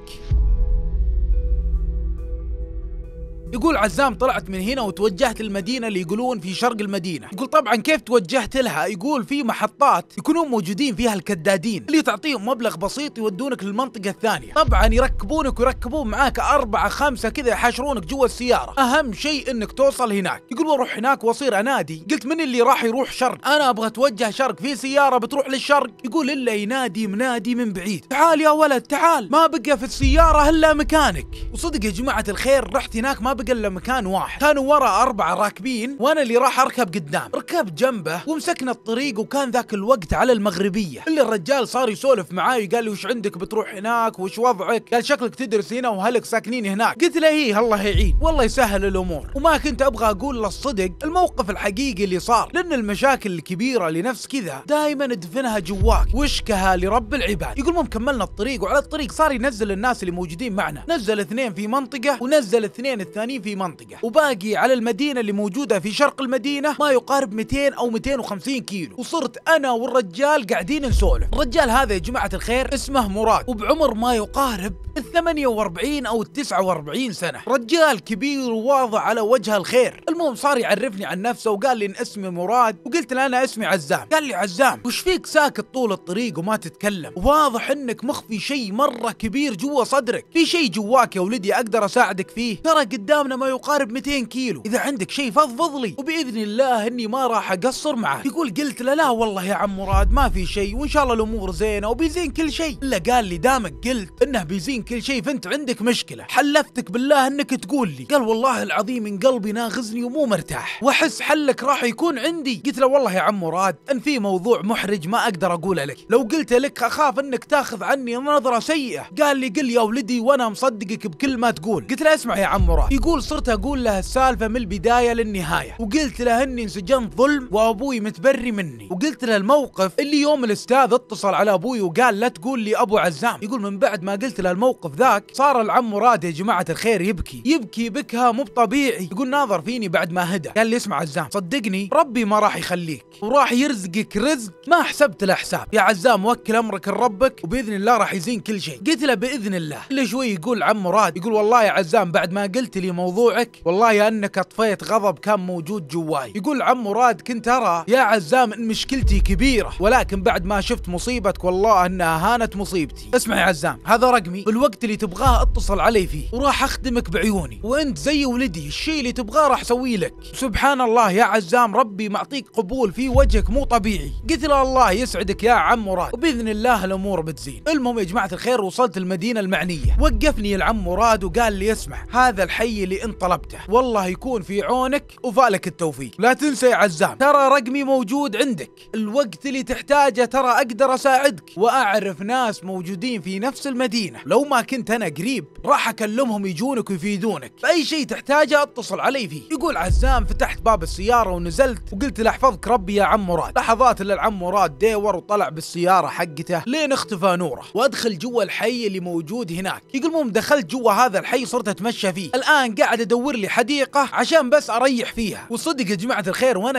يقول عزام طلعت من هنا وتوجهت للمدينة اللي يقولون في شرق المدينة. يقول طبعا كيف توجهت لها؟ يقول في محطات يكونون موجودين فيها الكدادين اللي تعطيهم مبلغ بسيط يودونك للمنطقة الثانية. طبعا يركبونك ويركبون معاك 4 5 كذا يحاشرونك جوا السيارة، أهم شيء انك توصل هناك. يقول بروح هناك واصير انادي، قلت من اللي راح يروح شرق؟ انا ابغى اتوجه شرق، في سيارة بتروح للشرق. يقول الا ينادي منادي من بعيد تعال يا ولد تعال، ما بقى في السيارة الا مكانك. وصدق يا جماعة الخير رحت هناك ما بقى الا مكان واحد، كانوا ورا 4 راكبين وانا اللي راح اركب قدام. ركبت جنبه ومسكنا الطريق، وكان ذاك الوقت على المغربية. اللي الرجال صار يسولف معاي قال لي وش عندك بتروح هناك وش وضعك؟ قال شكلك تدرس هنا واهلك ساكنين هناك. قلت له ايه الله يعين والله يسهل الامور. وما كنت ابغى اقول له الصدق الموقف الحقيقي اللي صار، لان المشاكل الكبيرة اللي نفس كذا دائما ادفنها جواك واشكها لرب العباد. يقول المهم كملنا الطريق، وعلى الطريق صار ينزل الناس اللي موجودين معنا، نزل 2 في منطقة ونزل 2 الثانيين في منطقة، وباقي على المدينة اللي موجودة في شرق المدينة ما يقارب 200 أو 250 كيلو. وصرت أنا والرجال قاعدين نسولف. الرجال هذا يا جماعة الخير اسمه مراد، وبعمر ما يقارب 48 أو 49 سنة، رجال كبير وواضح على وجه الخير. المهم صار يعرفني عن نفسه وقال لي إن اسمي مراد، وقلت له أنا اسمي عزام. قال لي عزام وش فيك ساكت طول الطريق وما تتكلم؟ واضح إنك مخفي شيء مرة كبير جوا صدرك، في شيء جواك يا ولدي أقدر أساعدك فيه، ترى قدامنا ما يقارب 200 كيلو، إذا عندك شيء فضفض لي وبإذن الله إني ما راح أقصر معك. يقول قلت له لا والله يا عم مراد ما في شيء، وإن شاء الله الأمور زينة وبيزين كل شيء. إلا قال لي دامك قلت إنه بيزين كل شيء فأنت عندك مشكلة، حلفتك بالله إنك تقول لي. قال والله العظيم من قلبي ناغزني ومو مرتاح وأحس حلك راح يكون عندي. قلت له والله يا عم مراد إن في موضوع محرج ما أقدر أقوله لك، لو قلت لك أخاف إنك تاخذ عني نظرة سيئة. قال لي قل يا ولدي وأنا مصدقك بكل ما تقول. قلت له اسمع يا عم مراد. يقول صرت أقول له السالفة من البداية للنهاية، وقلت له إني انسجنت ظلم وأبوي متبري مني، وقلت له الموقف اللي يوم الأستاذ اتصل على أبوي وقال لا تقول لي أبو عزام. يقول من بعد ما قلت له الموقف ذاك صار العم مراد يا جماعة الخير يبكي بكها مو طبيعي. يقول ناظر فيني بعد ما هدى قال لي اسمع عزام صدقني ربي ما راح يخليك وراح يرزقك رزق ما حسبت له حساب يا عزام، وكل أمرك لربك وبإذن الله راح يزين كل شيء. قلت له بإذن الله. إلا شوي يقول عم مراد يقول والله يا عزام بعد ما قلت لي موضوعك والله يا انك اطفيت غضب كان موجود جواي. يقول عم مراد كنت ارى يا عزام ان مشكلتي كبيرة، ولكن بعد ما شفت مصيبتك والله انها هانت مصيبتي. اسمع يا عزام هذا رقمي، بالوقت اللي تبغاه اتصل علي فيه وراح اخدمك بعيوني، وانت زي ولدي الشيء اللي تبغاه راح اسوي لك. سبحان الله يا عزام ربي معطيك قبول في وجهك مو طبيعي. قلت له الله يسعدك يا عم مراد وباذن الله الامور بتزين. المهم يا جماعة الخير وصلت المدينة المعنية، وقفني العم مراد وقال لي اسمع هذا الحي اللي انت طلبته والله يكون في عونك وفالك التوفيق، لا تنسى يا عزام ترى رقمي موجود عندك، الوقت اللي تحتاجه ترى اقدر اساعدك، واعرف ناس موجودين في نفس المدينة لو ما كنت انا قريب راح اكلمهم يجونك ويفيدونك، فاي شيء تحتاجه اتصل علي فيه. يقول عزام فتحت باب السيارة ونزلت وقلت له احفظك ربي يا عم مراد. لحظات الا العم مراد ديور وطلع بالسيارة حقته لين اختفى نوره، وادخل جوا الحي اللي موجود هناك. يقول المهم دخلت جوا هذا الحي صرت اتمشى فيه، الان قاعد ادور لي حديقة عشان بس اريح فيها. وصدق يا جماعة الخير وانا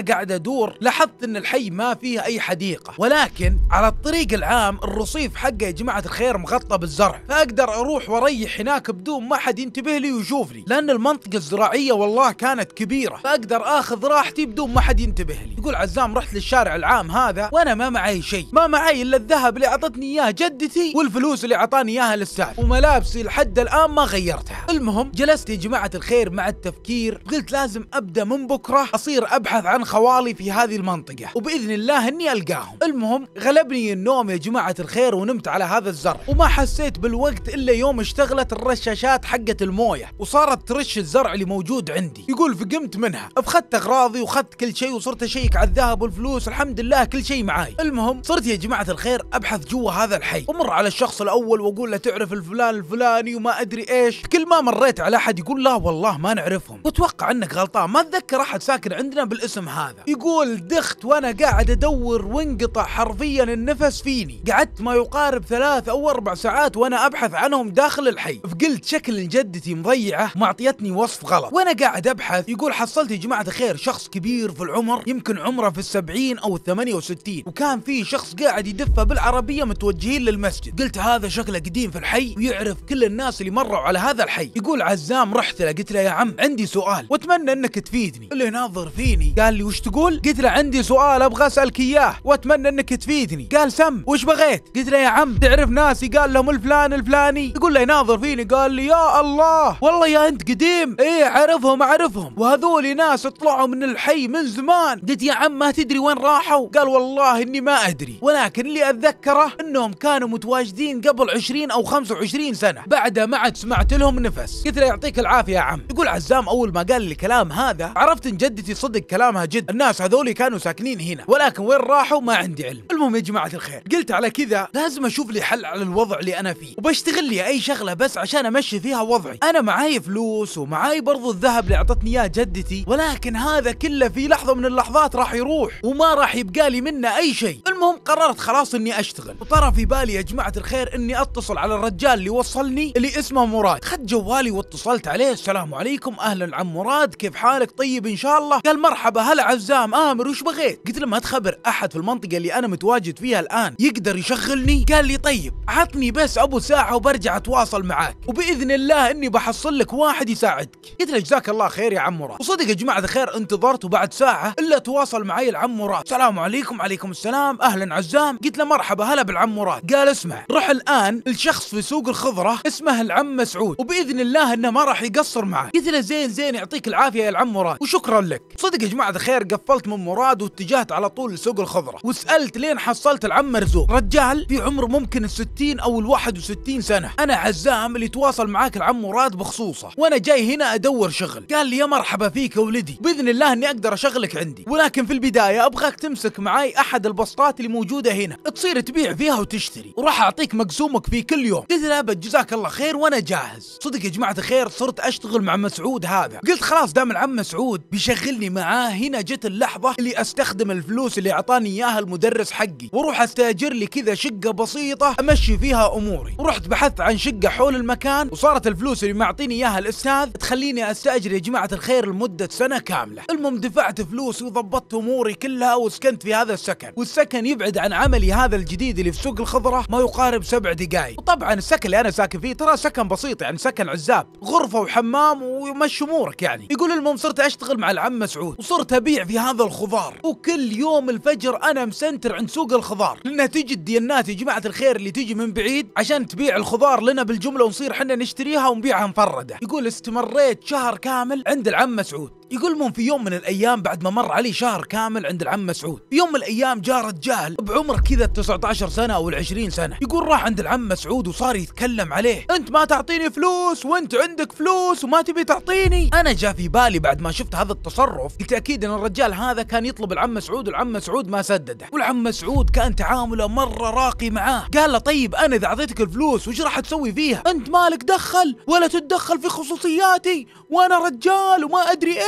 قاعد ادور لاحظت ان الحي ما فيه اي حديقة، ولكن على الطريق العام الرصيف حقه يا جماعة الخير مغطى بالزرع، فاقدر اروح واريح هناك بدون ما حد ينتبه لي ويشوف لي، لان المنطقة الزراعية والله كانت كبيرة، فاقدر اخذ راحتي بدون ما حد ينتبه لي. يقول عزام رحت للشارع العام هذا وانا ما معي شيء، ما معي الا الذهب اللي اعطتني اياه جدتي والفلوس اللي اعطاني اياها الاستاذ، وملابسي لحد الان ما غيرتها. المهم جلست يا جماعة الخير مع التفكير، قلت لازم ابدا من بكرة اصير ابحث عن خوالي في هذه المنطقة وباذن الله اني القاهم. المهم غلبني النوم يا جماعة الخير ونمت على هذا الزرع، وما حسيت بالوقت الا يوم اشتغلت الرشاشات حقة المويه وصارت ترش الزرع اللي موجود عندي. يقول فقمت منها، اخذت اغراضي واخذت كل شيء وصرت اشيك على الذهب والفلوس، الحمد لله كل شيء معاي. المهم صرت يا جماعة الخير ابحث جوا هذا الحي، ومر على الشخص الاول واقول له تعرف الفلان الفلاني وما ادري ايش، كل ما مريت على احد يقول لا والله ما نعرفهم، واتوقع انك غلطان ما اتذكر احد ساكن عندنا بالاسم هذا. يقول دخت وانا قاعد ادور وانقطع حرفيا النفس فيني، قعدت ما يقارب 3 أو 4 ساعات وانا ابحث عنهم داخل الحي، فقلت شكل جدتي مضيعه ما اعطيتني وصف غلط. وانا قاعد ابحث يقول حصلت يا جماعه الخير شخص كبير في العمر، يمكن عمره في 70 أو 68، وكان في شخص قاعد يدفه بالعربيه متوجهين للمسجد. قلت هذا شكله قديم في الحي ويعرف كل الناس اللي مروا على هذا الحي. يقول عزام رحت له قلت له يا عم عندي سؤال واتمنى انك تفيدني. اللي ناظر فيني قال لي وش تقول؟ قلت له عندي سؤال ابغى اسالك اياه واتمنى انك تفيدني. قال سم وش بغيت؟ قلت له يا عم تعرف ناسي قال لهم الفلان الفلاني؟ يقول له يناظر فيني قال لي يا الله والله يا انت قديم، ايه اعرفهم وهذول ناس طلعوا من الحي من زمان. قلت يا عم ما تدري وين راحوا؟ قال والله اني ما ادري، ولكن اللي اتذكره انهم كانوا متواجدين قبل 20 أو 25 سنة، بعدها ما عاد سمعت لهم نفس. قلت له يعطيك العافية يا عم. يقول عزام اول ما قال لي الكلام هذا عرفت ان جدتي صدق كلامها جد، الناس هذول كانوا ساكنين هنا ولكن وين راحوا ما عندي علم. المهم يا جماعة الخير قلت على كذا لازم اشوف لي حل على الوضع اللي انا فيه، وبشتغل لي اي شغلة بس عشان امشي فيها وضعي. انا معاي فلوس ومعاي برضو الذهب اللي اعطتني اياه جدتي، ولكن هذا كله في لحظة من اللحظات راح يروح وما راح يبقى لي منه اي شيء. المهم قررت خلاص اني اشتغل، وطرى في بالي يا جماعة الخير اني اتصل على الرجال اللي وصلني اللي اسمه مراد. خدت جوالي واتصلت عليه، السلام عليكم اهلا عم مراد كيف حالك طيب ان شاء الله؟ قال مرحبا هلا عزام امر وش بغيت؟ قلت له ما تخبر احد في المنطقة اللي انا متواجد فيها الان يقدر يشغلني؟ قال لي طيب عطني بس ابو ساعة وبرجع اتواصل معاك وباذن الله اني بحصل لك واحد يساعدك. قلت له جزاك الله خير يا عم مراد. وصدق يا جماعة الخير انتظرت وبعد ساعة الا تواصل معي العم مراد، السلام عليكم. عليكم السلام اهلا عزام. قلت له مرحبا هلا بالعم مراد. قال اسمع روح الان لشخص في سوق الخضرة اسمه العم مسعود وباذن الله انه ما راح يقصر معه. قلت له زين يعطيك العافية يا العم مراد وشكرا لك. صدق يا جماعة الخير قفلت من مراد واتجهت على طول لسوق الخضرة وسألت لين حصلت العم مرزوق، رجال في عمر ممكن ال60 أو ال61 سنة. أنا عزام اللي تواصل معاك العم مراد بخصوصه وأنا جاي هنا أدور شغل. قال لي يا مرحبا فيك يا ولدي بإذن الله إني أقدر أشغلك عندي، ولكن في البداية أبغاك تمسك معاي أحد البسطات اللي موجودة هنا تصير تبيع فيها وتشتري وراح أعطيك مقسومك فيه كل يوم. قلت له أبد جزاك الله خير وأنا جاهز. صدق يا جماعة الخير صرت أشتغل مع مسعود هذا، قلت خلاص دام العم مسعود بيشغلني معاه. هنا جت اللحظة اللي أستخدم الفلوس اللي أعطاني إياها المدرس حقي وروح أستأجر لي كذا شقة بسيطة أمشي فيها أموري. ورحت بحثت عن شقة حول المكان وصارت الفلوس اللي معطيني إياها الأستاذ تخليني أستأجر يا جماعة الخير لمدة سنة كاملة. المهم دفعت فلوسي وضبطت أموري كلها وسكنت في هذا السكن، والسكن يبعد عن عملي هذا الجديد اللي في سوق الخضرة ما يقارب 7 دقائق. وطبعا السكن اللي أنا ساكن فيه ترى سكن بسيط يعني سكن عزاب، غرفة وحمام ومشي أمورك يعني. يقول المهم صرت أشتغل مع العم مسعود وصرت أبيع في هذا الخضار، وكل يوم الفجر أنا مسنتر عند سوق الخضار لأنها تيجي الديانات يا جماعة الخير اللي تيجي من بعيد عشان تبيع الخضار لنا بالجملة ونصير حنا نشتريها ونبيعها مفردة. يقول استمريت شهر كامل عند العم مسعود. يقول المهم في يوم من الايام بعد ما مر علي شهر كامل عند العم مسعود، في يوم من الايام جاء رجال بعمر كذا 19 سنه او 20 سنه. يقول راح عند العم مسعود وصار يتكلم عليه، انت ما تعطيني فلوس وانت عندك فلوس وما تبي تعطيني. انا جاء في بالي بعد ما شفت هذا التصرف قلت اكيد ان الرجال هذا كان يطلب العم مسعود والعم مسعود ما سدده، والعم مسعود كان تعامله مره راقي معاه. قال له طيب انا اذا اعطيتك الفلوس وش راح تسوي فيها؟ انت مالك دخل ولا تتدخل في خصوصياتي وانا رجال وما ادري ايه.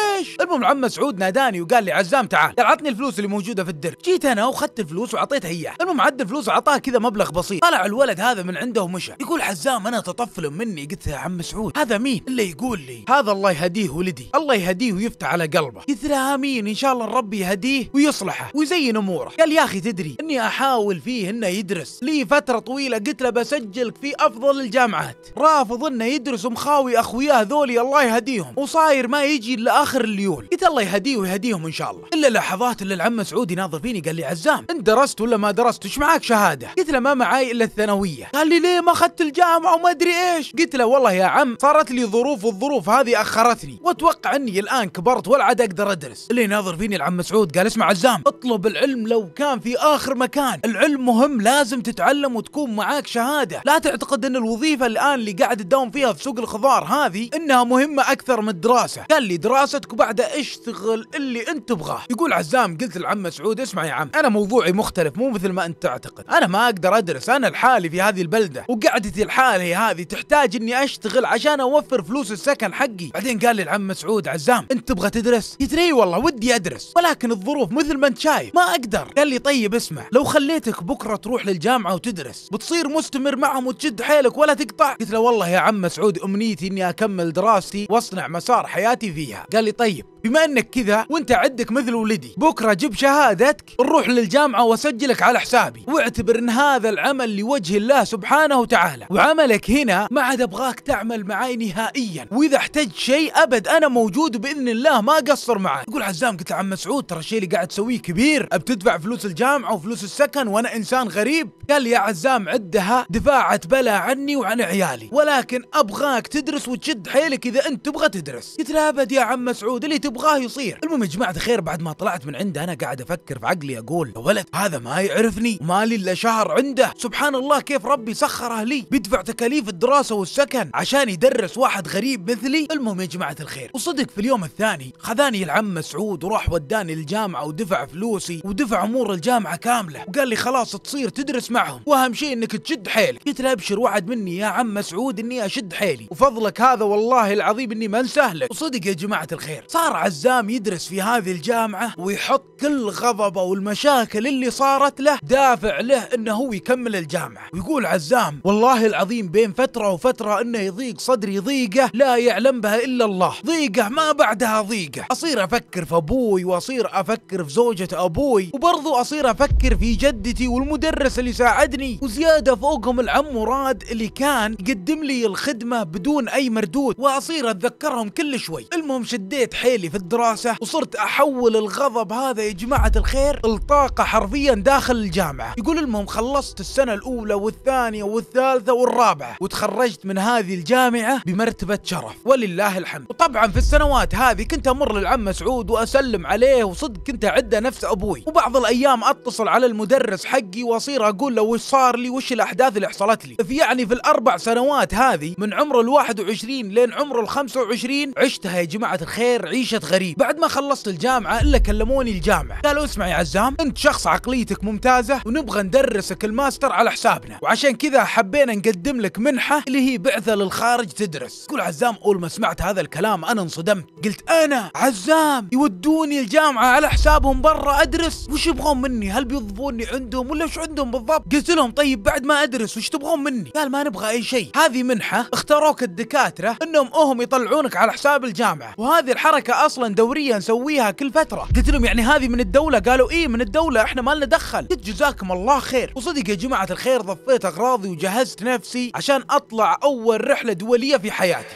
ايش؟ المهم العم مسعود ناداني وقال لي عزام تعال، قال عطني الفلوس اللي موجوده في الدرج. جيت انا واخذت الفلوس وعطيتها اياه. المهم عد الفلوس وعطاه كذا مبلغ بسيط. طلع الولد هذا من عنده ومشى. يقول عزام انا تطفل مني. قلت له يا عم مسعود هذا مين؟ اللي يقول لي هذا الله يهديه ولدي، الله يهديه ويفتح على قلبه. قلت له امين ان شاء الله الرب يهديه ويصلحه ويزين اموره. قال يا اخي تدري اني احاول فيه انه يدرس لي فتره طويله. قلت له بسجلك في افضل الجامعات، رافض انه يدرس ومخاوي اخوياه ذولي الله يهديهم وصاير ما يجي الا اخر الليول. قلت الله يهديه ويهديهم ان شاء الله. الا لحظات الا العم مسعود يناظر فيني قال لي عزام انت درست ولا ما درست؟ ايش معاك شهاده؟ قلت له ما معاي الا الثانويه. قال لي ليه ما اخذت الجامعه وما ادري ايش؟ قلت له والله يا عم صارت لي ظروف والظروف هذه اخرتني، واتوقع اني الان كبرت ولا عاد اقدر ادرس. اللي يناظر فيني العم مسعود قال اسمع عزام اطلب العلم لو كان في اخر مكان، العلم مهم لازم تتعلم وتكون معاك شهاده، لا تعتقد ان الوظيفه الان اللي قاعد تداوم فيها في سوق الخضار هذه انها مهمه اكثر من الدراسه. قال لي دراستك وبعدها اشتغل اللي انت تبغاه. يقول عزام قلت للعم مسعود اسمع يا عم انا موضوعي مختلف مو مثل ما انت تعتقد، انا ما اقدر ادرس، انا لحالي في هذه البلده وقعدتي الحالة هذه تحتاج اني اشتغل عشان اوفر فلوس السكن حقي. بعدين قال لي العم مسعود عزام انت تبغى تدرس؟ قلت له والله ودي ادرس ولكن الظروف مثل ما انت شايف ما اقدر. قال لي طيب اسمع لو خليتك بكره تروح للجامعه وتدرس بتصير مستمر معهم وتشد حيلك ولا تقطع؟ قلت له والله يا عم مسعود امنيتي اني اكمل دراستي واصنع مسار حياتي فيها. قال لي طيب بما انك كذا وانت عندك مثل ولدي بكره جيب شهادتك نروح للجامعه واسجلك على حسابي، واعتبر ان هذا العمل لوجه الله سبحانه وتعالى، وعملك هنا ما عاد ابغاك تعمل معي نهائيا، واذا احتجت شيء ابد انا موجود باذن الله ما اقصر معك. يقول عزام قلت له عم مسعود ترى الشيء اللي قاعد تسويه كبير، بتدفع فلوس الجامعه وفلوس السكن وانا انسان غريب. قال لي يا عزام عدها دفاعة بلا عني وعن عيالي، ولكن ابغاك تدرس وتشد حيلك اذا انت تبغى تدرس. قلت له ابد يا عم مسعود اللي تبغاه يصير. المهم يا جماعه الخير بعد ما طلعت من عنده انا قاعد افكر في عقلي اقول يا ولد هذا ما يعرفني ومالي الا شهر عنده، سبحان الله كيف ربي سخره لي بيدفع تكاليف الدراسه والسكن عشان يدرس واحد غريب مثلي. المهم يا جماعه الخير وصدق في اليوم الثاني خذاني العم مسعود وراح وداني الجامعه ودفع فلوسي ودفع امور الجامعه كامله، وقال لي خلاص تصير تدرس معهم واهم شيء انك تشد حيلك. قلت له ابشر وعد مني يا عم مسعود اني اشد حيلي وفضلك هذا والله العظيم اني ما انساه لك. وصدق يا جماعه الخير صار عزام يدرس في هذه الجامعه ويحط كل غضبه والمشاكل اللي صارت له دافع له انه هو يكمل الجامعه. ويقول عزام والله العظيم بين فتره وفتره انه يضيق صدري ضيقه لا يعلم بها الا الله، ضيقه ما بعدها ضيقه، اصير افكر في ابوي واصير افكر في زوجة ابوي وبرضو اصير افكر في جدتي والمدرس اللي ساعدني، وزياده فوقهم العم مراد اللي كان يقدم لي الخدمه بدون اي مردود، واصير اتذكرهم كل شوي. المهم شديت حيلي في الدراسه وصرت احول الغضب هذا يا جماعه الخير الطاقه حرفيا داخل الجامعه. يقول المهم خلصت السنه الاولى والثانيه والثالثه والرابعه وتخرجت من هذه الجامعه بمرتبه شرف ولله الحمد. وطبعا في السنوات هذه كنت امر للعم مسعود واسلم عليه وصدق كنت اعده نفس ابوي، وبعض الايام اتصل على المدرس حقي واصير اقول له وش صار لي وش الاحداث اللي حصلت لي. يعني في الاربع سنوات هذه من عمر ال21 لين عمر ال25 عشتها يا جماعه الخير عيشه غريب. بعد ما خلصت الجامعه الا كلموني الجامعه قالوا اسمع يا عزام انت شخص عقليتك ممتازه ونبغى ندرسك الماستر على حسابنا، وعشان كذا حبينا نقدم لك منحه اللي هي بعثه للخارج تدرس. يقول عزام اول ما سمعت هذا الكلام انا انصدمت، قلت انا عزام يودوني الجامعه على حسابهم برا ادرس؟ وش يبغون مني؟ هل بيوظفوني عندهم ولا وش عندهم بالضبط؟ قلت لهم طيب بعد ما ادرس وش تبغون مني؟ قال ما نبغى اي شيء، هذه منحه اختاروك الدكاتره انهم هم يطلعونك على حساب الجامعه، وهذه الحركه اصلا دوريه نسويها كل فتره. قلت لهم يعني هذه من الدوله؟ قالوا ايه من الدوله احنا ما لنا دخل. قلت جزاكم الله خير. وصدق يا جماعه الخير ضفيت اغراضي وجهزت نفسي عشان اطلع اول رحله دوليه في حياتي.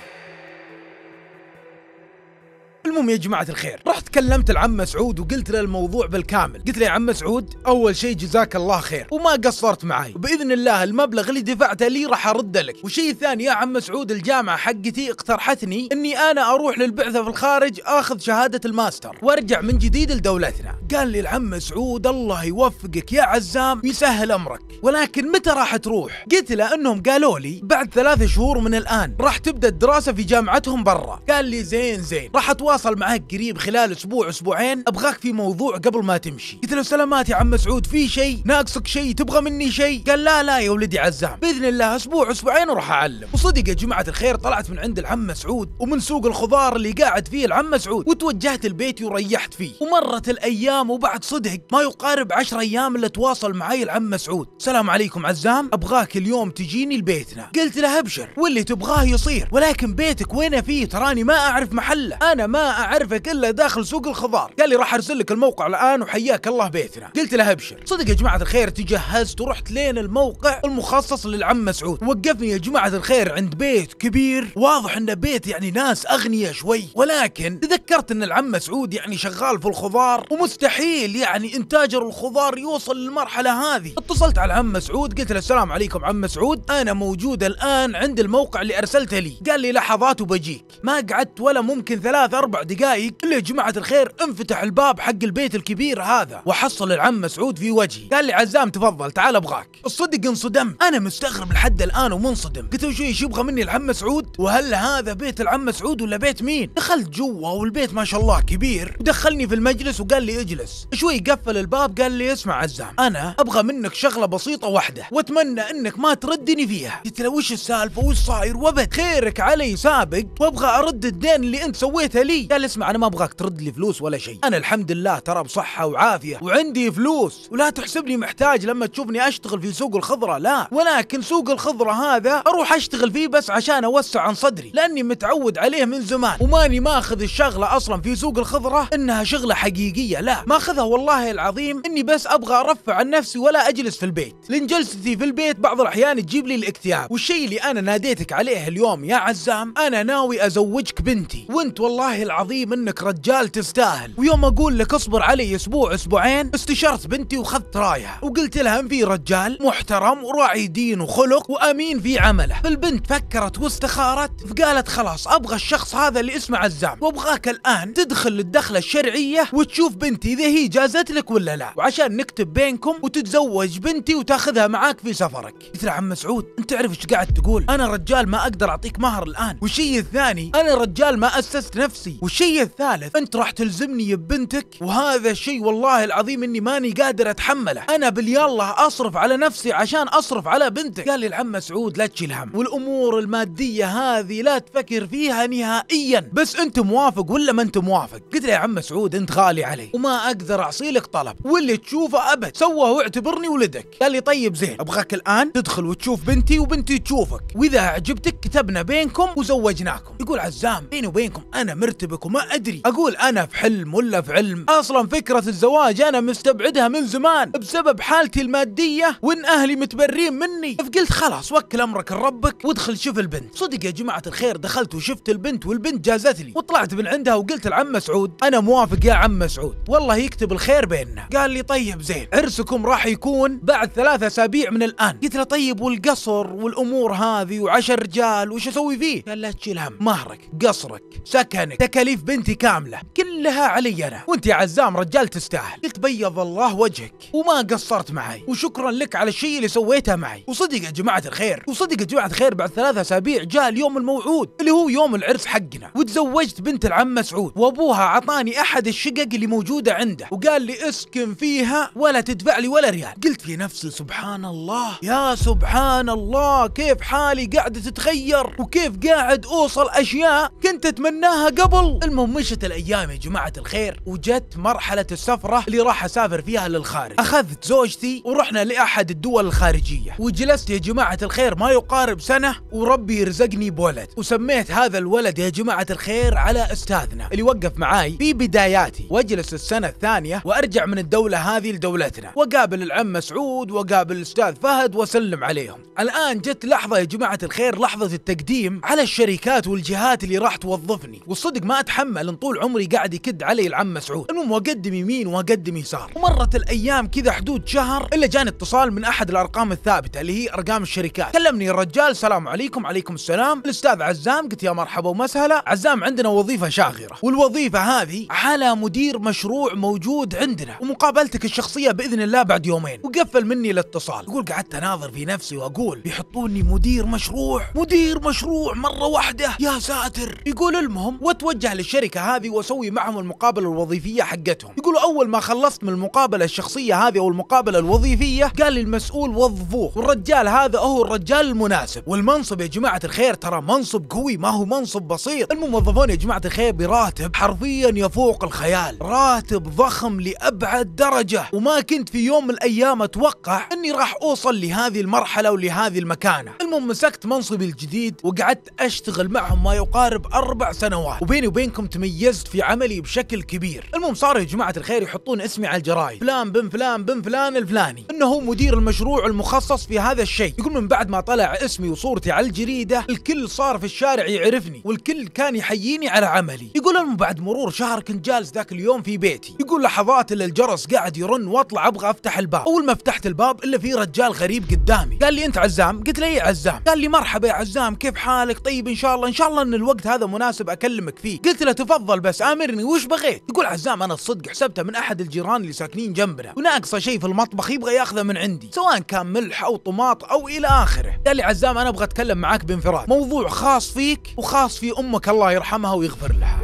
المهم يا جماعة الخير رحت كلمت العم مسعود وقلت له الموضوع بالكامل. قلت له يا عم مسعود أول شيء جزاك الله خير وما قصرت معي، وبإذن الله المبلغ اللي دفعته لي راح أرد لك. والشيء الثاني يا عم مسعود الجامعة حقتي اقترحتني إني أنا أروح للبعثة في الخارج آخذ شهادة الماستر وأرجع من جديد لدولتنا. قال لي العم مسعود الله يوفقك يا عزام ويسهل أمرك، ولكن متى راح تروح؟ قلت له إنهم قالوا لي بعد 3 شهور من الآن راح تبدأ الدراسة في جامعتهم برا. قال لي زين راح بتواصل معاك قريب خلال اسبوع اسبوعين، ابغاك في موضوع قبل ما تمشي. قلت له سلامات يا عم مسعود، في شيء ناقصك شيء تبغى مني شيء؟ قال لا يا ولدي عزام، باذن الله اسبوع اسبوعين وراح اعلم. وصدق يا جماعه الخير، طلعت من عند العم مسعود ومن سوق الخضار اللي قاعد فيه العم مسعود، وتوجهت لبيتي وريحت فيه. ومرت الايام، وبعد صدق ما يقارب 10 ايام اللي تواصل معي العم مسعود. السلام عليكم عزام، ابغاك اليوم تجيني لبيتنا. قلت له ابشر، واللي تبغاه يصير، ولكن بيتك وين فيه؟ تراني ما اعرف محله، انا ما اعرفك الا داخل سوق الخضار. قال لي راح ارسل لك الموقع الان وحياك الله بيتنا. قلت له ابشر. صدق يا جماعه الخير، تجهزت ورحت لين الموقع المخصص للعم مسعود. وقفني يا جماعه الخير عند بيت كبير، واضح انه بيت يعني ناس اغنياء شوي، ولكن تذكرت ان العم مسعود يعني شغال في الخضار، ومستحيل يعني انتاجر الخضار يوصل للمرحله هذه. اتصلت على العم مسعود، قلت له السلام عليكم عم مسعود، انا موجود الان عند الموقع اللي ارسلته لي. قال لي لحظات وبجيك. ما قعدت ولا ممكن 3-4 دقائق الا يا جماعه الخير انفتح الباب حق البيت الكبير هذا، وحصل العم مسعود في وجهي. قال لي عزام تفضل تعال ابغاك. الصدق انصدمت، انا مستغرب لحد الان ومنصدم. قلت له شو ايش يبغى مني العم مسعود؟ وهل هذا بيت العم مسعود ولا بيت مين؟ دخلت جوا والبيت ما شاء الله كبير، ودخلني في المجلس وقال لي اجلس. شوي قفل الباب، قال لي اسمع عزام، انا ابغى منك شغله بسيطه واحده، واتمنى انك ما تردني فيها. قلت له وش السالفه وش صاير؟ وبد خيرك علي سابق، وابغى ارد الدين اللي انت سويته لي. قال اسمع، انا ما ابغاك ترد لي فلوس ولا شيء، انا الحمد لله ترى بصحه وعافيه وعندي فلوس، ولا تحسبني محتاج لما تشوفني اشتغل في سوق الخضره، لا، ولكن سوق الخضره هذا اروح اشتغل فيه بس عشان اوسع عن صدري، لاني متعود عليه من زمان، وماني ماخذ الشغله اصلا في سوق الخضره انها شغله حقيقيه، لا، ماخذها والله العظيم اني بس ابغى ارفع عن نفسي ولا اجلس في البيت، لان جلستي في البيت بعض الاحيان تجيب لي الاكتئاب. والشيء اللي انا ناديتك عليه اليوم يا عزام، انا ناوي ازوجك بنتي، وانت والله العظيم انك رجال تستاهل. ويوم اقول لك اصبر علي اسبوع اسبوعين، استشرت بنتي وخذت رايها، وقلت لها ان في رجال محترم وراعي دين وخلق وامين في عمله. فالبنت فكرت واستخارت، فقالت خلاص ابغى الشخص هذا اللي اسمه عزام، وابغاك الان تدخل الدخله الشرعيه وتشوف بنتي اذا هي جازت لك ولا لا، وعشان نكتب بينكم وتتزوج بنتي وتاخذها معاك في سفرك. قلت له عم مسعود انت تعرف ايش قاعد تقول؟ انا رجال ما اقدر اعطيك مهر الان، والشيء الثاني انا رجال ما اسست نفسي، والشيء الثالث انت راح تلزمني ببنتك، وهذا الشيء والله العظيم اني ماني قادر اتحمله، انا باليالله اصرف على نفسي عشان اصرف على بنتك. قال لي العم مسعود لا تشيل هم، والامور الماديه هذه لا تفكر فيها نهائيا، بس انت موافق ولا ما انت موافق؟ قلت له يا عم مسعود انت غالي علي وما اقدر اعصي لك طلب، واللي تشوفه ابد سوه واعتبرني ولدك. قال لي طيب زين، ابغاك الان تدخل وتشوف بنتي وبنتي تشوفك، واذا عجبتك كتبنا بينكم وزوجناكم. يقول عزام بيني وبينكم انا مرتبك وما ادري، اقول انا في حلم ولا في علم، اصلا فكره الزواج انا مستبعدها من زمان بسبب حالتي الماديه وان اهلي متبرين مني، فقلت خلاص وكل امرك لربك وادخل شوف البنت. صدق يا جماعه الخير دخلت وشفت البنت، والبنت جازت لي، وطلعت من عندها وقلت العم مسعود انا موافق يا عم مسعود، والله يكتب الخير بيننا. قال لي طيب زين، عرسكم راح يكون بعد 3 أسابيع من الان. قلت له طيب والقصر والامور هذه و10 رجال وش اسوي فيه؟ قال لا تشيل هم، مهرك قصرك سكنك تكاليف بنتي كامله كلها علي انا، وانت يا عزام رجال تستاهل. قلت بيض الله وجهك وما قصرت معي، وشكرا لك على الشيء اللي سويته معي. وصدق يا جماعه الخير، وصدق يا جماعه الخير، بعد 3 أسابيع جاء اليوم الموعود اللي هو يوم العرس حقنا، وتزوجت بنت العم مسعود، وابوها عطاني احد الشقق اللي موجوده عنده، وقال لي اسكن فيها ولا تدفع لي ولا ريال. قلت في نفسي سبحان الله يا سبحان الله، كيف حالي قاعده تتغير، وكيف قاعد اوصل اشياء كنت اتمناها قبل. المهم مشت الايام يا جماعه الخير، وجت مرحله السفره اللي راح اسافر فيها للخارج. اخذت زوجتي ورحنا لاحد الدول الخارجيه، وجلست يا جماعه الخير ما يقارب سنه، وربي يرزقني بولد، وسميت هذا الولد يا جماعه الخير على استاذنا اللي وقف معاي في بداياتي، واجلس السنه الثانيه وارجع من الدوله هذه لدولتنا، وقابل العم مسعود وقابل الاستاذ فهد واسلم عليهم. الان جت لحظه يا جماعه الخير، لحظه التقديم على الشركات والجهات اللي راح توظفني، والصدق ما اتحمل ان طول عمري قاعد يكد علي العم مسعود، المهم واقدم يمين واقدم يسار. ومرت الايام كذا حدود شهر الا جاني اتصال من احد الارقام الثابته اللي هي ارقام الشركات، كلمني الرجال السلام عليكم. عليكم السلام، الاستاذ عزام. قلت يا مرحبا ومسهلا عزام، عندنا وظيفه شاغره، والوظيفه هذه على مدير مشروع موجود عندنا، ومقابلتك الشخصيه باذن الله بعد يومين. وقفل مني الاتصال. يقول قعدت اناظر في نفسي واقول بيحطوني مدير مشروع مره واحده، يا ساتر. يقول المهم وتوجه اتوجه للشركة هذه واسوي معهم المقابلة الوظيفية حقتهم. يقولوا اول ما خلصت من المقابلة الشخصية هذه او المقابلة الوظيفية قال لي المسؤول وظفوه، والرجال هذا هو الرجال المناسب، والمنصب يا جماعة الخير ترى منصب قوي ما هو منصب بسيط. الموظفون يا جماعة الخير براتب حرفيا يفوق الخيال، راتب ضخم لأبعد درجة، وما كنت في يوم من الأيام أتوقع أني راح أوصل لهذه المرحلة ولهذه المكانة. المهم مسكت منصبي الجديد وقعدت أشتغل معهم ما يقارب 4 سنوات، وبيني وبينكم تميزت في عملي بشكل كبير. المهم صاروا يا جماعة الخير يحطون اسمي على الجرايد، فلان بن فلان بن فلان الفلاني، إنه هو مدير المشروع المخصص في هذا الشيء. يقول من بعد ما طلع اسمي وصورتي على الجريدة الكل صار في الشارع يعرفني، والكل كان يحييني على عملي. يقول المهم بعد مرور شهر كنت جالس ذاك اليوم في بيتي، يقول لحظات الا الجرس قاعد يرن واطلع ابغى افتح الباب. اول ما فتحت الباب الا في رجال غريب قدامي، قال لي انت عزام؟ قلت له اي عزام. قال لي مرحبا يا عزام كيف حالك؟ طيب ان شاء الله ان الوقت هذا مناسب اكلمك فيه. قلت له تفضل بس امرني وش بغيت؟ يقول عزام انا الصدق حسبته من احد الجيران اللي ساكنين جنبنا وناقصه شيء في المطبخ يبغى ياخذه من عندي سواء كان ملح او طماط او الى اخره. قال لي عزام انا ابغى اتكلم معاك بانفراد، موضوع خاص فيك وخاص في امك الله يرحمها ويغفر لها.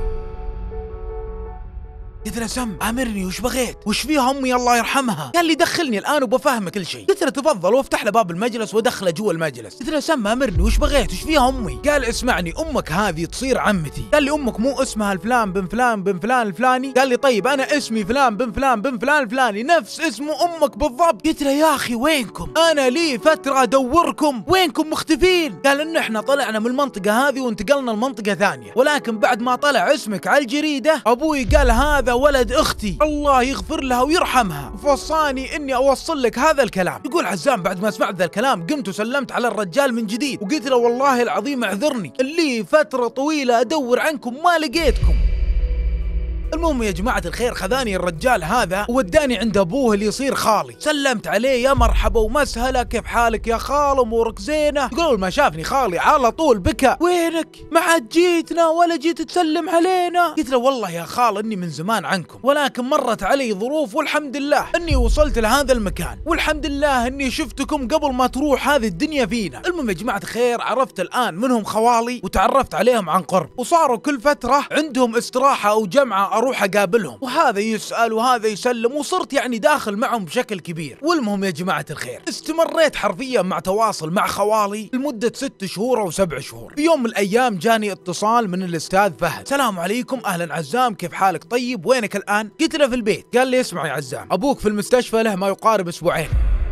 قلت له سم امرني وش بغيت؟ وش فيها امي الله يرحمها؟ قال لي دخلني الان وبفهمك كل شيء. قلت له تفضل، وافتح له باب المجلس ودخله جوا المجلس. قلت له سم امرني وش بغيت؟ وش فيها امي؟ قال اسمعني امك هذه تصير عمتي. قال لي امك مو اسمها الفلان بن فلان بن فلان الفلاني؟ قال لي طيب انا اسمي فلان بن فلان بن فلان الفلاني نفس اسم امك بالضبط. قلت له يا اخي وينكم؟ انا لي فتره ادوركم وينكم مختفين؟ قال ان احنا طلعنا من المنطقه هذه وانتقلنا لمنطقه ثانيه، ولكن بعد ما طلع اسمك على الجريده ابوي قال هذا ولد اختي الله يغفر لها ويرحمها، ووصاني اني اوصل لك هذا الكلام. يقول عزام بعد ما سمعت ذا الكلام قمت وسلمت على الرجال من جديد وقلت له والله العظيم اعذرني اللي فترة طويلة ادور عنكم ما لقيتكم. المهم يا جماعة الخير خذاني الرجال هذا ووداني عند ابوه اللي يصير خالي، سلمت عليه يا مرحبا ومسهلا كيف حالك يا خال امورك زينة؟ يقول ما شافني خالي على طول بكى، وينك ما عاد جيتنا ولا جيت تسلم علينا؟ قلت له والله يا خال اني من زمان عنكم ولكن مرت علي ظروف والحمد لله اني وصلت لهذا المكان، والحمد لله اني شفتكم قبل ما تروح هذه الدنيا فينا. المهم يا جماعة الخير عرفت الان منهم خوالي وتعرفت عليهم عن قرب، وصاروا كل فترة عندهم استراحة او جمعة اروح اقابلهم، وهذا يسأل وهذا يسلم، وصرت يعني داخل معهم بشكل كبير. والمهم يا جماعة الخير استمريت حرفيا مع تواصل مع خوالي لمدة 6 شهور او 7 شهور. في يوم من الايام جاني اتصال من الاستاذ فهد، السلام عليكم اهلا عزام كيف حالك؟ طيب وينك الان؟ قلت له في البيت. قال لي اسمع يا عزام ابوك في المستشفى له ما يقارب اسبوعين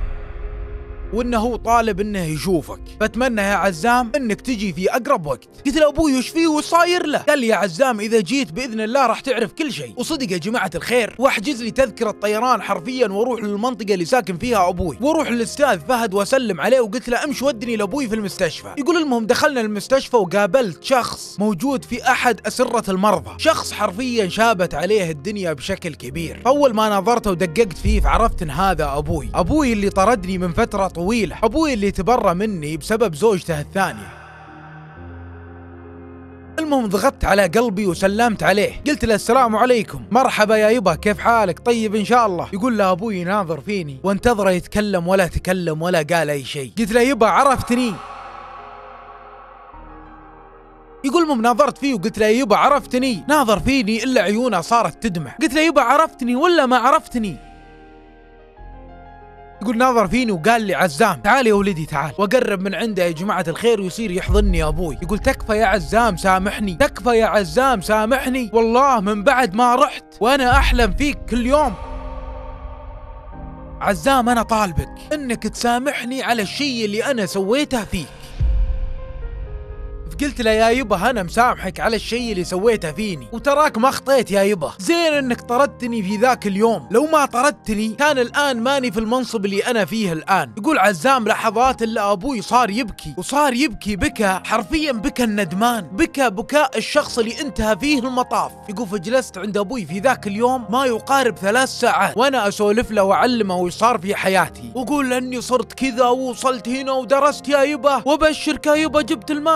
وانه هو طالب انه يشوفك، فاتمنى يا عزام انك تجي في اقرب وقت. قلت له ابوي وش فيه وش صاير له؟ قال لي يا عزام اذا جيت باذن الله راح تعرف كل شيء. وصدق يا جماعه الخير واحجز لي تذكره طيران حرفيا واروح للمنطقه اللي ساكن فيها ابوي واروح للاستاذ فهد واسلم عليه، وقلت له امش ودني لابوي في المستشفى. يقول المهم دخلنا المستشفى وقابلت شخص موجود في احد اسره المرضى، شخص حرفيا شابت عليه الدنيا بشكل كبير. اول ما نظرته ودققت فيه فعرفت ان هذا ابوي اللي طردني من فتره طويلة، أبوي اللي تبرى مني بسبب زوجته الثانية. المهم ضغطت على قلبي وسلمت عليه، قلت له السلام عليكم مرحبا يا يبا كيف حالك؟ طيب إن شاء الله. يقول له أبوي ناظر فيني وانتظره يتكلم ولا تكلم ولا قال أي شيء. قلت له يبا عرفتني؟ يقول المهم ناظرت فيه وقلت له يبا عرفتني؟ ناظر فيني إلا عيونه صارت تدمع. قلت له يبا عرفتني ولا ما عرفتني؟ يقول ناظر فيني وقال لي عزام تعال يا ولدي تعال، وقرب من عنده يا جماعة الخير ويصير يحضني ابوي. يقول تكفى يا عزام سامحني، تكفى يا عزام سامحني، والله من بعد ما رحت وانا احلم فيك كل يوم. عزام انا طالبك انك تسامحني على الشيء اللي انا سويته فيك. قلت له يا يبا انا مسامحك على الشيء اللي سويته فيني، وتراك ما خطيت يا يبا، زين انك طردتني في ذاك اليوم، لو ما طردتني كان الان ماني في المنصب اللي انا فيه الان. يقول عزام لحظات الا ابوي صار يبكي، وصار يبكي بكى حرفيا بكى الندمان، بكى بكاء الشخص اللي انتهى فيه المطاف. يقول فجلست عند ابوي في ذاك اليوم ما يقارب 3 ساعات وانا اسولف له واعلمه وش صار في حياتي، واقول اني صرت كذا ووصلت هنا ودرست يا يبا، وابشرك يا يبا جبت الماستر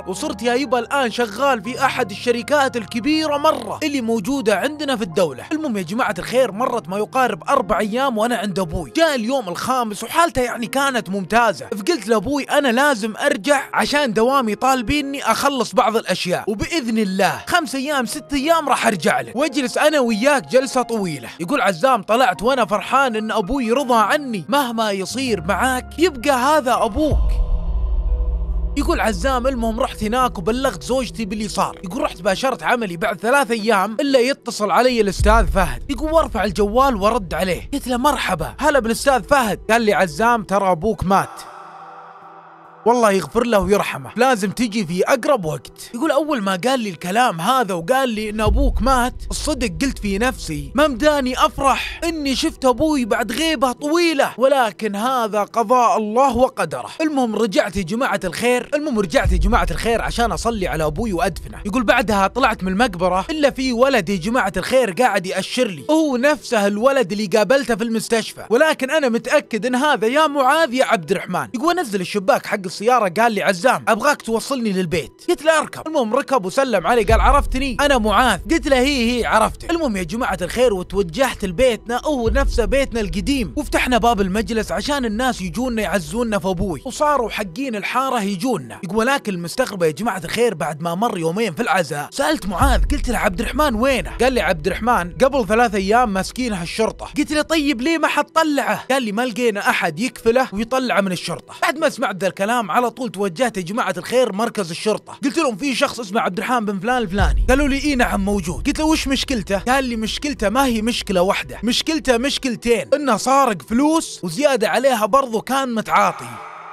كبار، وصرت يا يبا الآن شغال في أحد الشركات الكبيرة مرة اللي موجودة عندنا في الدولة. المهم يا جماعة الخير، مرت ما يقارب 4 أيام وأنا عند أبوي. جاء اليوم الخامس وحالته يعني كانت ممتازة، فقلت لأبوي أنا لازم أرجع عشان دوامي طالبيني أخلص بعض الأشياء، وبإذن الله 5 أيام 6 أيام راح أرجع لك واجلس أنا وياك جلسة طويلة. يقول عزام طلعت وأنا فرحان إن أبوي رضى عني، مهما يصير معاك يبقى هذا أبوك. يقول عزام المهم رحت هناك وبلغت زوجتي باللي صار. يقول رحت باشرت عملي بعد 3 أيام إلا يتصل علي الأستاذ فهد. يقول وارفع الجوال ورد عليه، قلت له مرحبا هلا بالأستاذ فهد. قال لي عزام ترى أبوك مات، والله يغفر له ويرحمه، لازم تجي في أقرب وقت. يقول أول ما قال لي الكلام هذا وقال لي إن أبوك مات، الصدق قلت في نفسي ما مداني أفرح إني شفت أبوي بعد غيبة طويلة، ولكن هذا قضاء الله وقدره. المهم رجعت يا جماعة الخير عشان أصلي على أبوي وأدفنه. يقول بعدها طلعت من المقبرة إلا في ولد يا جماعة الخير قاعد يأشر لي، وهو نفسه الولد اللي قابلته في المستشفى، ولكن أنا متأكد إن هذا يا معاذ يا عبد الرحمن. يقول نزل الشباك حق السيارة، قال لي عزام أبغاك توصلني للبيت. قلت له أركب. المهم ركب وسلم علي، قال عرفتني أنا معاذ؟ قلت له هي عرفتك. المهم يا جماعة الخير وتوجهت لبيتنا، وهو نفسه بيتنا القديم، وفتحنا باب المجلس عشان الناس يجونا يعزونا في أبوي، وصاروا حقين الحارة يجونا. يقول ولكن المستغربة يا جماعة الخير بعد ما مر يومين في العزاء سألت معاذ، قلت له عبد الرحمن وينه؟ قال لي عبد الرحمن قبل 3 أيام ماسكينها الشرطة. قلت له طيب ليه ما حد طلعه؟ قال لي ما لقينا أحد يكفله ويطلعه من الشرطة. بعد ما سمعت ذا الكلام على طول توجهت يا جماعة الخير مركز الشرطة، قلت لهم في شخص اسمه عبد الرحمن بن فلان الفلاني. قالوا لي اي نعم موجود. قلت له وش مشكلته؟ قال لي مشكلته ما هي مشكلة واحدة، مشكلته مشكلتين، انه سارق فلوس وزيادة عليها برضو كان متعاطي.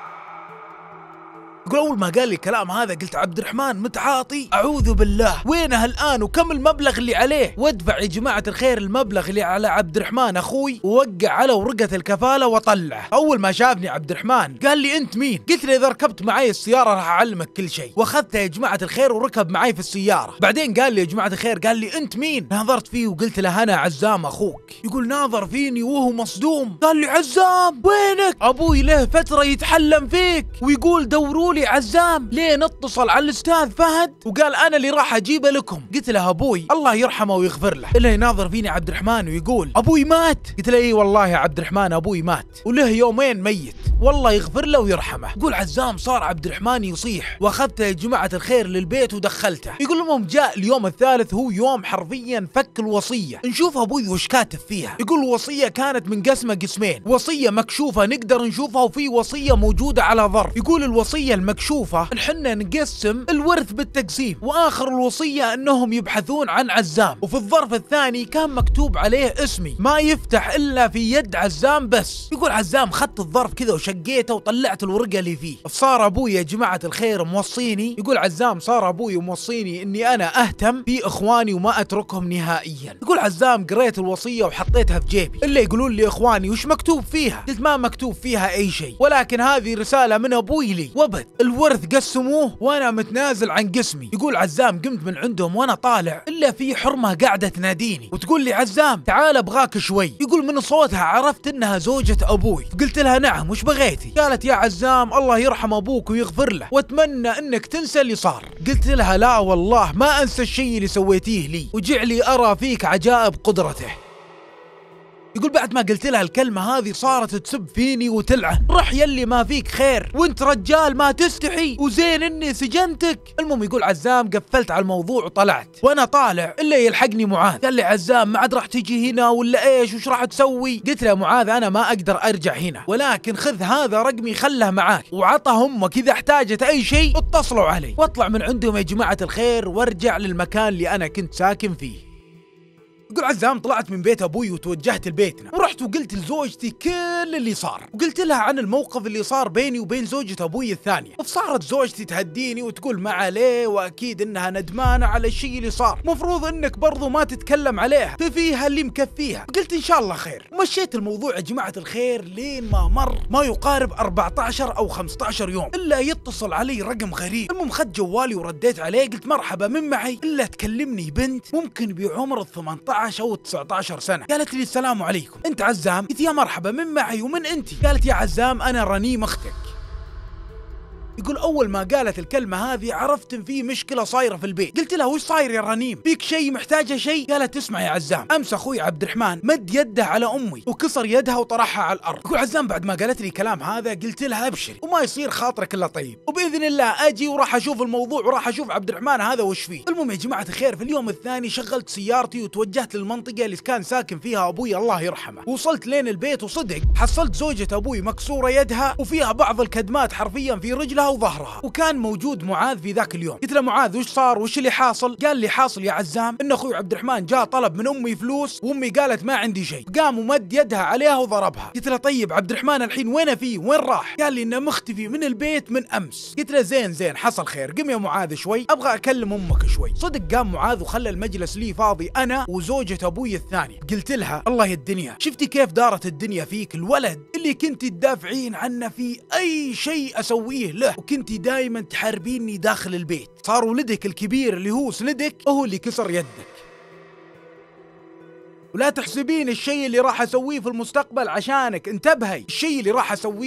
يقول أول ما قال لي الكلام هذا قلت عبد الرحمن متعاطي؟ أعوذ بالله، وينه الآن وكم المبلغ اللي عليه؟ وادفع يا جماعة الخير المبلغ اللي على عبد الرحمن أخوي، ووقع على ورقة الكفالة وطلعه. أول ما شافني عبد الرحمن قال لي أنت مين؟ قلت له إذا ركبت معي السيارة راح أعلمك كل شيء، وأخذته يا جماعة الخير وركب معي في السيارة. بعدين قال لي يا جماعة الخير، قال لي أنت مين؟ ناظرت فيه وقلت له أنا عزام أخوك. يقول ناظر فيني وهو مصدوم، قال لي عزام وينك؟ أبوي له فترة يتحلم فيك ويقول دوروا لي عزام، لين اتصل على الأستاذ فهد وقال أنا اللي راح أجيبه لكم. قلت له أبوي الله يرحمه ويغفر له. إلا يناظر فيني عبد الرحمن ويقول أبوي مات؟ قلت له إي والله يا عبد الرحمن أبوي مات وله يومين ميت، والله يغفر له ويرحمه. يقول عزام صار عبد الرحمن يصيح، واخذته يا جماعة الخير للبيت ودخلته. يقول لهم جاء اليوم الثالث، هو يوم حرفيا فك الوصية، نشوف أبوي وش كاتب فيها. يقول الوصية كانت منقسمة قسمين، وصية مكشوفة نقدر نشوفها، وفي وصية موجودة على ظرف. يقول الوصية المكشوفة نحن نقسم الورث بالتقسيم، وآخر الوصية أنهم يبحثون عن عزام، وفي الظرف الثاني كان مكتوب عليه اسمي ما يفتح إلا في يد عزام بس. يقول عزام خدت الظرف كذا وشقيته وطلعت الورقة اللي فيه. فصار أبوي يا جماعة الخير موصيني، يقول عزام صار أبوي موصيني إني أنا أهتم في إخواني وما أتركهم نهائيا. يقول عزام قريت الوصية وحطيتها في جيبي، إلا يقولون لي إخواني وش مكتوب فيها؟ قلت ما مكتوب فيها أي شيء، ولكن هذه رسالة من أبوي لي وبد، الورث قسموه وأنا متنازل عن قسمي. يقول عزام قمت من عندهم وأنا طالع إلا في حرمة قاعدة تناديني وتقول لي عزام تعال أبغاك شوي. يقول من صوتها عرفت إنها زوجة أبوي. قلت لها نعم وش بغيتي؟ قالت يا عزام الله يرحم أبوك ويغفر له وأتمنى إنك تنسى اللي صار. قلت لها لا والله ما أنسى الشيء اللي سويتيه لي، وجعلي أرى فيك عجائب قدرته. يقول بعد ما قلت لها الكلمة هذه صارت تسب فيني وتلعن، رح يلي ما فيك خير وانت رجال ما تستحي وزين اني سجنتك. المهم يقول عزام قفلت على الموضوع وطلعت، وانا طالع الا يلحقني معاذ، قال لي عزام ما عاد راح تجي هنا ولا ايش وش راح تسوي؟ قلت له معاذ انا ما اقدر ارجع هنا، ولكن خذ هذا رقمي خله معاك، وعطى امك اذا احتاجت اي شيء اتصلوا علي، واطلع من عندهم يا جماعة الخير وارجع للمكان اللي انا كنت ساكن فيه. يقول عزام طلعت من بيت ابوي وتوجهت لبيتنا، ورحت وقلت لزوجتي كل اللي صار، وقلت لها عن الموقف اللي صار بيني وبين زوجة ابوي الثانية. فصارت زوجتي تهديني وتقول ما عليه واكيد انها ندمانة على الشيء اللي صار، مفروض انك برضو ما تتكلم عليها، ففيها اللي مكفيها. قلت ان شاء الله خير، ومشيت الموضوع يا جماعة الخير لين ما مر ما يقارب 14 او 15 يوم الا يتصل علي رقم غريب. المهم خدت جوالي ورديت عليه، قلت مرحبا من معي؟ الا تكلمني بنت ممكن بعمر 18 أو 19 سنة. قالت لي السلام عليكم انت عزام؟ قلت يا مرحبا من معي ومن انت؟ قالت يا عزام انا رنيم اختك. يقول اول ما قالت الكلمه هذه عرفت ان في مشكله صايره في البيت. قلت لها وش صاير يا رنيم؟ فيك شيء؟ محتاجه شيء؟ قالت اسمع يا عزام، امس اخوي عبد الرحمن مد يده على امي وكسر يدها وطرحها على الارض. يقول عزام بعد ما قالت لي كلام هذا قلت لها ابشري وما يصير خاطرك الا طيب، وباذن الله اجي وراح اشوف الموضوع وراح اشوف عبد الرحمن هذا وش فيه. المهم يا جماعه الخير في اليوم الثاني شغلت سيارتي وتوجهت للمنطقه اللي كان ساكن فيها ابوي الله يرحمه. وصلت لين البيت وصدق حصلت زوجة ابوي مكسوره يدها وفيها بعض الكدمات حرفيا في رجلها وظهرها. وكان موجود معاذ في ذاك اليوم. قلت له معاذ وش صار وش اللي حاصل؟ قال لي حاصل يا عزام ان اخوي عبد الرحمن جاء طلب من امي فلوس وامي قالت ما عندي شيء، قام ومد يدها عليها وضربها. قلت له طيب عبد الرحمن الحين وين فيه؟ وين راح؟ قال لي انه مختفي من البيت من امس. قلت له زين حصل خير، قم يا معاذ شوي ابغى اكلم امك شوي. صدق قام معاذ وخلى المجلس لي فاضي انا وزوجة ابوي الثاني. قلت لها الله يا الدنيا، شفتي كيف دارت الدنيا فيك؟ الولد اللي كنت تدافعين عنه في اي شيء اسويه له وكنتي دائما تحاربيني داخل البيت، صار ولدك الكبير اللي هو سندك هو اللي كسر يدك. ولا تحسبين الشيء اللي راح اسويه في المستقبل عشانك، انتبهي، الشيء اللي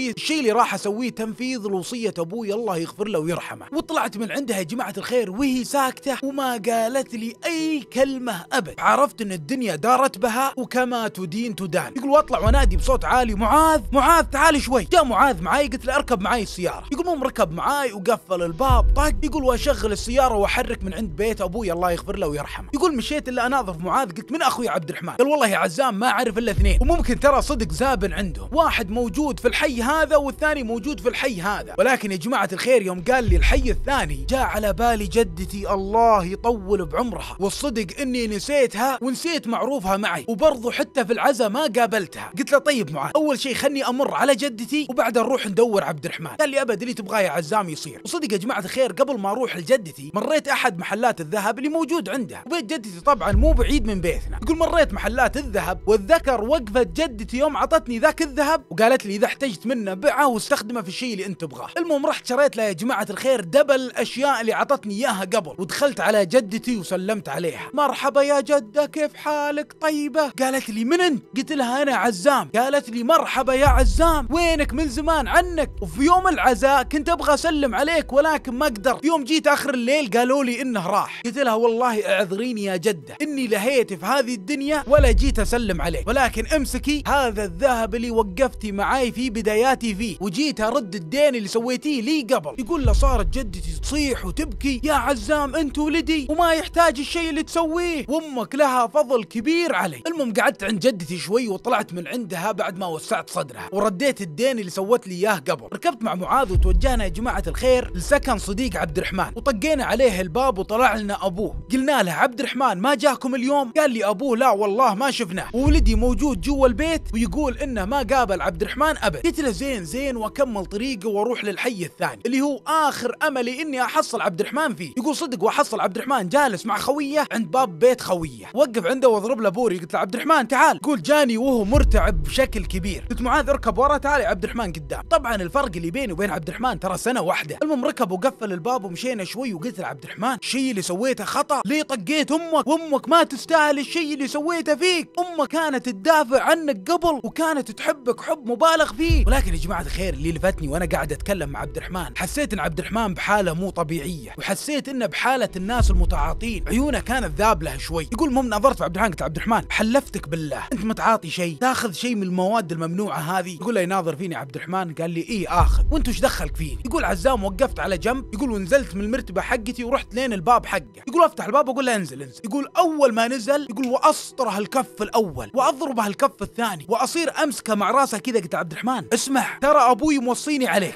راح اسويه تنفيذ لوصية ابوي الله يغفر له ويرحمه. وطلعت من عندها يا جماعة الخير وهي ساكتة وما قالت لي اي كلمة ابد. عرفت ان الدنيا دارت بها وكما تدين تدان. يقول واطلع ونادي بصوت عالي معاذ تعال شوي. جاء معاذ معاي، قلت له اركب معاي السيارة. يقول مو مركب معاي وقفل الباب طق. يقول واشغل السيارة واحرك من عند بيت ابوي الله يغفر له ويرحمه. يقول مشيت الا اناظر في معاذ، قلت من اخوي عبد الرحمن؟ قال والله يا عزام ما اعرف الا اثنين وممكن ترى صدق زابن عندهم، واحد موجود في الحي هذا والثاني موجود في الحي هذا. ولكن يا جماعة الخير يوم قال لي الحي الثاني جاء على بالي جدتي الله يطول بعمرها، والصدق اني نسيتها ونسيت معروفها معي وبرضو حتى في العزاء ما قابلتها. قلت له طيب معاذ اول شيء خلني امر على جدتي وبعدها نروح ندور عبد الرحمن. قال لي ابد اللي تبغاه يا عزام يصير. وصدق يا جماعة الخير قبل ما اروح لجدتي مريت احد محلات الذهب اللي موجود عندها، وبيت جدتي طبعا مو بعيد من بيتنا. يقول مريت محلات الذهب والذكر وقفت جدتي يوم عطتني ذاك الذهب وقالت لي اذا احتجت منه بيعه واستخدمه في الشيء اللي انت تبغاه. المهم رحت شريت لها يا جماعة الخير دبل الاشياء اللي عطتني اياها قبل، ودخلت على جدتي وسلمت عليها. مرحبا يا جدة كيف حالك طيبة؟ قالت لي من انت؟ قلت لها انا عزام. قالت لي مرحبا يا عزام وينك من زمان عنك، وفي يوم العزاء كنت ابغى اسلم عليك ولكن ما اقدر، يوم جيت اخر الليل قالوا لي انه راح. قلت لها والله اعذريني يا جدة اني لهيت في هذه الدنيا ولا جيت اسلم عليك، ولكن امسكي هذا الذهب اللي وقفتي معاي في بداياتي فيه وجيت ارد الدين اللي سويتيه لي قبل. يقول له صارت جدتي تصيح وتبكي يا عزام انت ولدي وما يحتاج الشيء اللي تسويه وامك لها فضل كبير علي. المهم قعدت عند جدتي شوي وطلعت من عندها بعد ما وسعت صدرها ورديت الدين اللي سوت لي اياه قبل. ركبت مع معاذ وتوجهنا يا جماعة الخير لسكن صديق عبد الرحمن، وطقينا عليه الباب وطلع لنا ابوه. قلنا له عبد الرحمن ما جاكم اليوم؟ قال لي ابوه لا والله ما شفناه وولدي موجود جوا البيت ويقول انه ما قابل عبد الرحمن ابد. قلت له زين واكمل طريقه واروح للحي الثاني اللي هو اخر املي اني احصل عبد الرحمن فيه. يقول صدق واحصل عبد الرحمن جالس مع خويه عند باب بيت خويه، وقف عنده واضرب له بوري. قلت له عبد الرحمن تعال. يقول جاني وهو مرتعب بشكل كبير. قلت معاذ اركب ورا تعال يا عبد الرحمن قدام. طبعا الفرق اللي بيني وبين عبد الرحمن ترى سنه واحده. المهم ركب وقفل الباب ومشينا شوي وقلت له عبد الرحمن الشيء اللي سويته خطا، ليه طقيت امك؟ وامك ما تستاهل الشيء اللي سويته فيك، امك كانت تدافع عنك قبل وكانت تحبك حب مبالغ فيه. ولكن يا جماعة الخير اللي لفتني وانا قاعد اتكلم مع عبد الرحمن حسيت ان عبد الرحمن بحالة مو طبيعية، وحسيت انه بحالة الناس المتعاطين، عيونه كانت ذابلة شوي. يقول المهم نظرت في عبد الرحمن قلت عبد الرحمن حلفتك بالله انت متعاطي شيء، تاخذ شيء من المواد الممنوعة هذه؟ يقول له يناظر فيني عبد الرحمن قال لي ايه اخذ، وانت ايش دخلك فيني؟ يقول عزام وقفت على جنب. يقول ونزلت من المرتبة حقتي ورحت لين الباب حقه. يقول افتح الباب واقول له انزل. يقول اول ما نزل يقول واسطره الكف الاول واضربه الكف الثاني واصير امسكه مع راسه كذا. قلت عبد الرحمن اسمع ترى ابوي موصيني عليك.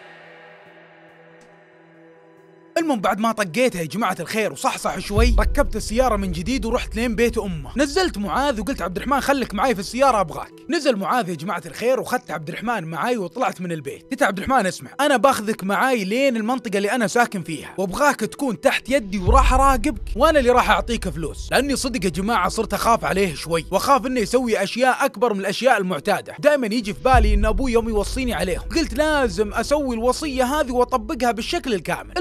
المهم بعد ما طقيتها يا جماعة الخير وصحصح شوي ركبت السيارة من جديد ورحت لين بيت امه. نزلت معاذ وقلت عبد الرحمن خليك معاي في السيارة ابغاك. نزل معاذ يا جماعة الخير وخدت عبد الرحمن معاي وطلعت من البيت. قلت عبد الرحمن اسمع انا باخذك معاي لين المنطقة اللي انا ساكن فيها وابغاك تكون تحت يدي وراح اراقبك وانا اللي راح اعطيك فلوس، لاني صدق يا جماعة صرت اخاف عليه شوي واخاف انه يسوي اشياء اكبر من الاشياء المعتادة. دائما يجي في بالي ان ابوي يوم يوصيني عليهم قلت لازم اسوي الوصية هذه واطبقها بالشكل الكامل. المهم يا جماعة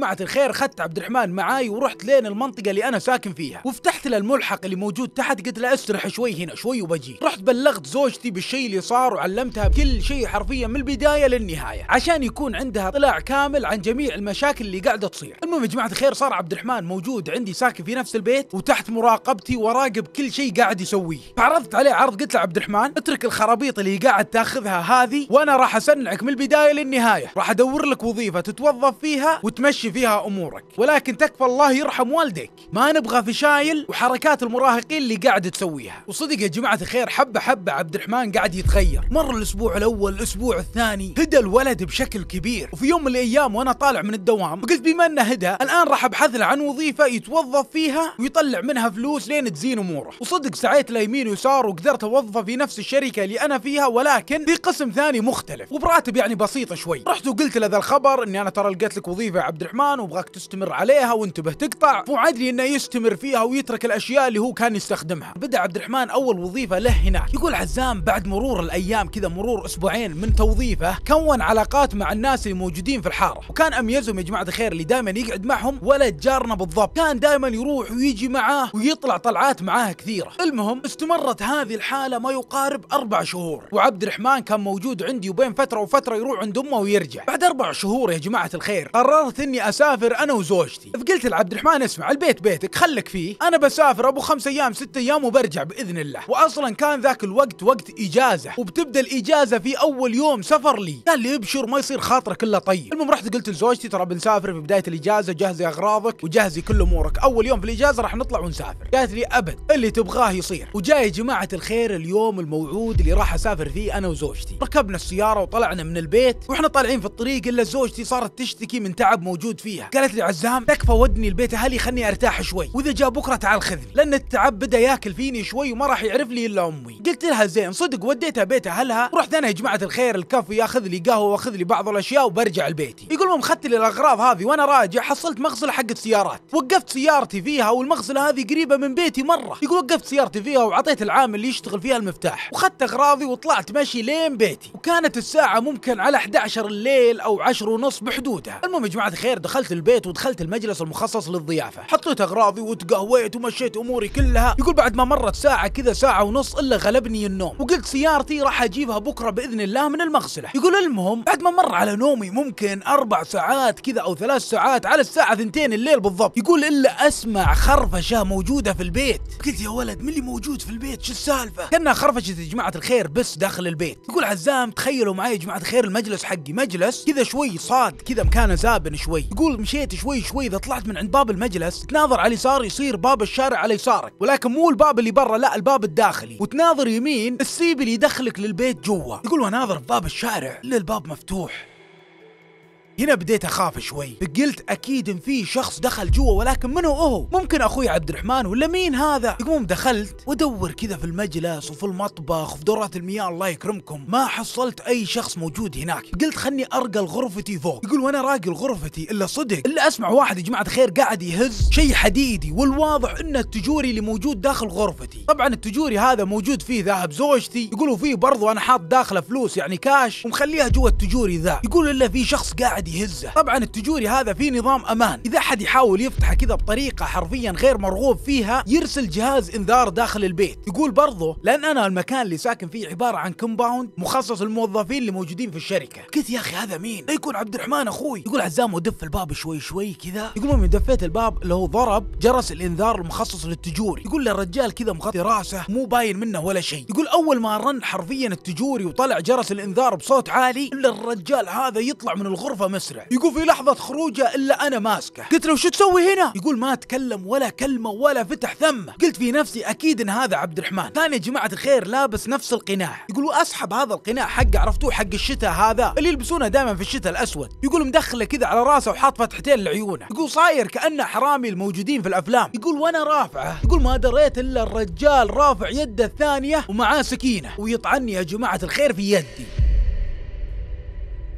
جماعة الخير خدت عبد الرحمن معاي ورحت لين المنطقة اللي أنا ساكن فيها، وفتحت له الملحق اللي موجود تحت، قلت له استرح شوي هنا شوي وبجي. رحت بلغت زوجتي بالشيء اللي صار وعلمتها بكل شيء حرفيا من البداية للنهاية عشان يكون عندها اطلاع كامل عن جميع المشاكل اللي قاعدة تصير. المهم يا جماعة الخير صار عبد الرحمن موجود عندي ساكن في نفس البيت وتحت مراقبتي وراقب كل شيء قاعد يسويه. فعرضت عليه عرض، قلت له عبد الرحمن اترك الخرابيط اللي قاعد تاخذها هذه وانا راح اسنعك من البداية للنهاية، راح ادور لك وظيفة تتوظف فيها وتمشي فيها امورك، ولكن تكفى الله يرحم والديك، ما نبغى فشايل وحركات المراهقين اللي قاعد تسويها. وصدق يا جماعة الخير حبة حبة عبد الرحمن قاعد يتغير، مر الاسبوع الاول الاسبوع الثاني هدى الولد بشكل كبير. وفي يوم من الايام وانا طالع من الدوام قلت بما انه هدى الان راح ابحث له عن وظيفة يتوظف فيها ويطلع منها فلوس لين تزين اموره. وصدق سعيت له يمين ويسار وقدرت اوظفه في نفس الشركة اللي انا فيها ولكن في قسم ثاني مختلف وبراتب يعني بسيطة شوي. رحت وقلت له ذا الخبر اني انا ترى لقيت لك وظيفة يا عبد الرحمن وابغاك تستمر عليها وانتبه تقطع، وعد لي انه يستمر فيها ويترك الاشياء اللي هو كان يستخدمها. بدا عبد الرحمن اول وظيفة له هناك. يقول عزام بعد مرور الايام كذا مرور اسبوعين من توظيفه كون علاقات مع الناس اللي موجودين في الحارة، وكان اميزهم يا جماعة الخير اللي دائما يقعد معهم ولد جارنا بالضبط، كان دائما يروح ويجي معاه ويطلع طلعات معاه كثيرة. المهم استمرت هذه الحالة ما يقارب 4 شهور، وعبد الرحمن كان موجود عندي وبين فترة وفترة يروح عند امه ويرجع. بعد 4 شهور يا جماعة الخير قررت اني اسافر انا وزوجتي. فقلت لعبد الرحمن اسمع البيت بيتك خلك فيه، انا بسافر ابو 5 ايام 6 ايام وبرجع باذن الله. واصلا كان ذاك الوقت وقت اجازة وبتبدا الاجازة في اول يوم سفر لي. قال لي ابشر ما يصير خاطرك الا طيب. المهم رحت قلت لزوجتي ترى بنسافر في بداية الاجازة، جهزي اغراضك وجهزي كل امورك، اول يوم في الاجازة راح نطلع ونسافر. قالت لي ابد اللي تبغاه يصير. وجاي يا جماعة الخير اليوم الموعود اللي راح اسافر فيه انا وزوجتي. ركبنا السيارة وطلعنا من البيت واحنا طالعين في الطريق الا زوجتي صارت تشتكي من تعب موجود فيها. قالت لي عزام تكفى ودني البيت اهلي خلني ارتاح شوي، واذا جاء بكره تعال خذني لان التعب بدا ياكل فيني شوي وما راح يعرف لي الا امي. قلت لها زين صدق وديتها بيت اهلها. ورحت انا يا جماعة الخير الكافي ياخذ لي قهوة واخذ لي بعض الاشياء وبرجع لبيتي. يقول مم خدت لي الاغراض هذه وانا راجع حصلت مغسلة حق السيارات، وقفت سيارتي فيها والمغسلة هذه قريبة من بيتي مرة. يقول وقفت سيارتي فيها وعطيت العامل اللي يشتغل فيها المفتاح وخدت اغراضي وطلعت مشي لين بيتي، وكانت الساعة ممكن على 11 الليل او 10 ونص بحدودها. المهم يا جماعة الخير دخلت البيت ودخلت المجلس المخصص للضيافة، حطيت اغراضي وتقهويت ومشيت اموري كلها. يقول بعد ما مرت ساعة كذا ساعة ونص الا غلبني النوم، وقلت سيارتي راح اجيبها بكرة باذن الله من المغسلة. يقول المهم بعد ما مر على نومي ممكن 4 ساعات كذا او 3 ساعات على الساعة 2 الليل بالضبط، يقول الا اسمع خرفشة موجودة في البيت. قلت يا ولد من اللي موجود في البيت شو السالفة؟ كانها خرفشة يا جماعة الخير بس داخل البيت. يقول عزام تخيلوا معي يا جماعة الخير المجلس حقي مجلس كذا شوي صاد كذا مكانه زابن شوي. يقول مشيت شوي شوي اذا طلعت من عند باب المجلس تناظر على اليسار يصير باب الشارع على يسارك، ولكن مو الباب اللي برا لا الباب الداخلي، وتناظر يمين السيب اللي يدخلك للبيت جوا. يقول وناظر باب الشارع الا الباب مفتوح. هنا بديت اخاف شوي، قلت اكيد ان في شخص دخل جوا ولكن منو هو؟ ممكن اخوي عبد الرحمن ولا مين هذا؟ يقوم دخلت وادور كذا في المجلس وفي المطبخ وفي دورات المياه الله يكرمكم ما حصلت اي شخص موجود هناك. قلت خلني ارقل غرفتي فوق. يقول وانا راقل غرفتي الا صدق الا اسمع واحد يا جماعة الخير قاعد يهز شيء حديدي، والواضح انه التجوري اللي موجود داخل غرفتي. طبعا التجوري هذا موجود فيه ذهب زوجتي، يقولوا فيه برضو انا حاط داخله فلوس يعني كاش ومخليها جوا التجوري ذا. يقول الا في شخص قاعد يهزه. طبعا التجوري هذا فيه نظام امان، اذا حد يحاول يفتحه كذا بطريقه حرفيا غير مرغوب فيها يرسل جهاز انذار داخل البيت. يقول برضه لان انا المكان اللي ساكن فيه عباره عن كومباوند مخصص للموظفين اللي موجودين في الشركه. قلت يا اخي هذا مين؟ لا يكون عبد الرحمن اخوي. يقول عزام ودف الباب شوي شوي كذا. يقول من دفيت الباب اللي هو ضرب جرس الانذار المخصص للتجوري. يقول له الرجال كذا مغطي راسه مو باين منه ولا شيء. يقول اول ما رن حرفيا التجوري وطلع جرس الانذار بصوت عالي الا الرجال هذا يطلع من الغرفه مسرع. يقول في لحظه خروجه الا انا ماسكه. قلت له شو تسوي هنا؟ يقول ما تكلم ولا كلمه ولا فتح ثمه. قلت في نفسي اكيد ان هذا عبد الرحمن. ثاني يا جماعه الخير لابس نفس القناع. يقول اسحب هذا القناع حقه عرفتوه حق الشتاء هذا اللي يلبسونه دائما في الشتاء الاسود. يقول مدخله كذا على راسه وحاط فتحتين لعيونه. يقول صاير كانه حرامي الموجودين في الافلام. يقول وانا رافعه يقول ما دريت الا الرجال رافع يده الثانيه ومعاه سكينه ويطعني يا جماعه الخير في يدي.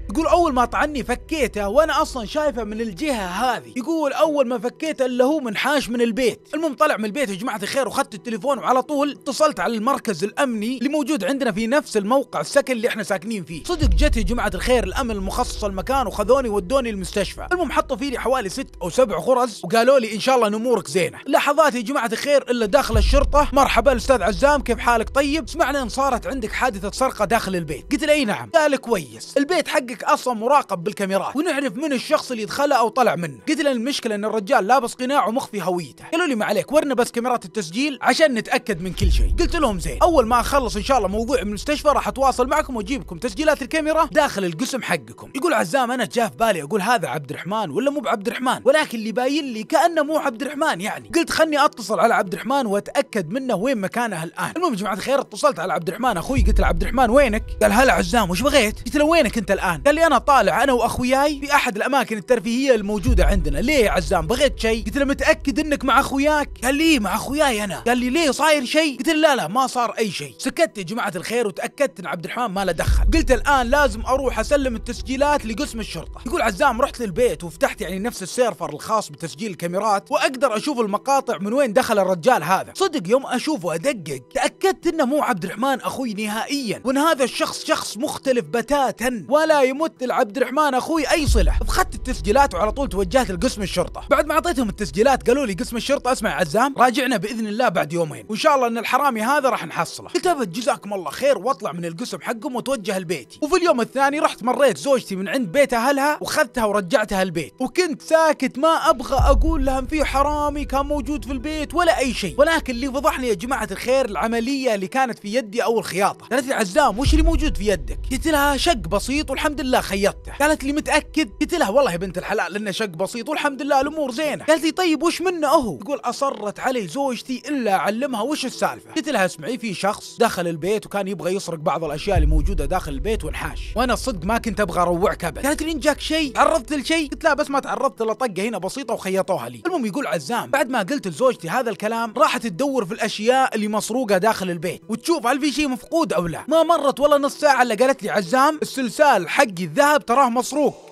يقول اول ما طعني فكيته وانا اصلا شايفه من الجهه هذه. يقول اول ما فكيته اللي هو منحاش من البيت. المهم طلع من البيت يا جماعه الخير وخدت التليفون وعلى طول اتصلت على المركز الامني اللي موجود عندنا في نفس الموقع السكن اللي احنا ساكنين فيه. صدق جت يا جماعه الخير الامن المخصص المكان وخذوني ودوني المستشفى. المهم حطوا فيني حوالي 6 أو 7 غرز وقالوا لي ان شاء الله امورك زينه. لحظات يا جماعه الخير الا داخل الشرطه. مرحبا الاستاذ عزام كيف حالك؟ طيب سمعنا ان صارت عندك حادثه سرقه داخل البيت. قلت له اي نعم. قال كويس البيت حقك اصلا مراقب بالكاميرات ونعرف من الشخص اللي دخل او طلع منه. قلت له المشكله ان الرجال لابس قناع ومخفي هويته. قالوا لي ما عليك ورنا بس كاميرات التسجيل عشان نتاكد من كل شيء. قلت لهم زين اول ما اخلص ان شاء الله موضوع من المستشفى راح اتواصل معكم واجيبكم تسجيلات الكاميرا داخل القسم حقكم. يقول عزام انا جاء في بالي اقول هذا عبد الرحمن ولا مو بعبد الرحمن ولكن اللي باين لي كانه مو عبد الرحمن يعني. قلت خلني اتصل على عبد الرحمن واتاكد منه وين مكانه الان. المهم يا جماعه الخير اتصلت على عبد الرحمن اخوي. قلت له عبد الرحمن وينك؟ قال هلا عزام وش بغيت؟ قلت له وينك انت الان؟ قال لي انا طالع انا واخوياي في احد الاماكن الترفيهيه الموجوده عندنا. ليه يا عزام بغيت شيء؟ قلت له متاكد انك مع اخوياك؟ قال لي مع اخوياي انا. قال لي ليه صاير شيء؟ قلت له لا ما صار اي شيء. سكت يا جماعه الخير وتاكدت ان عبد الرحمن ما له دخل. قلت الان لازم اروح اسلم التسجيلات لقسم الشرطه. يقول عزام رحت للبيت وفتحت يعني نفس السيرفر الخاص بتسجيل الكاميرات واقدر اشوف المقاطع من وين دخل الرجال هذا. صدق يوم اشوفه ادقق تاكدت انه مو عبد الرحمن اخوي نهائيا وان هذا الشخص شخص مختلف بتاتا ولا يمت لعبد الرحمن اخوي اي صله. فخدت التسجيلات وعلى طول توجهت لقسم الشرطه. بعد ما اعطيتهم التسجيلات قالوا لي قسم الشرطه اسمع يا عزام راجعنا باذن الله بعد يومين وان شاء الله ان الحرامي هذا راح نحصله. قلت ابد جزاكم الله خير واطلع من القسم حقهم وتوجه لبيتي. وفي اليوم الثاني رحت مريت زوجتي من عند بيت اهلها وخذتها ورجعتها البيت وكنت ساكت ما ابغى اقول لهم في حرامي كان موجود في البيت ولا اي شيء. ولكن اللي فضحني يا جماعه الخير العمليه اللي كانت في يدي او الخياطه. قالت لي عزام وش اللي موجود في يدك؟ قلت لها شق بسيط والحمد لله خيطته. قالت لي متاكد؟ قلت لها والله يا بنت الحلال انه شق بسيط والحمد لله الامور زينه. قالت لي طيب وش منه هو؟ يقول اصرت علي زوجتي الا اعلمها وش السالفه. قلت لها اسمعي في شخص دخل البيت وكان يبغى يسرق بعض الاشياء اللي موجوده داخل البيت وانحاش وانا الصدق ما كنت ابغى اروعك ابد. قالت لي ان جاك شيء تعرضت لشيء؟ قلت لها بس ما تعرضت لطقه هنا بسيطه وخيطوها لي. المهم يقول عزام بعد ما قلت لزوجتي هذا الكلام راحت تدور في الاشياء اللي مسروقه داخل البيت وتشوف هل في شيء مفقود او لا. ما مرت ولا نص ساعه الا قالت لي عزام السلسال حقي الذهب تراه مسروق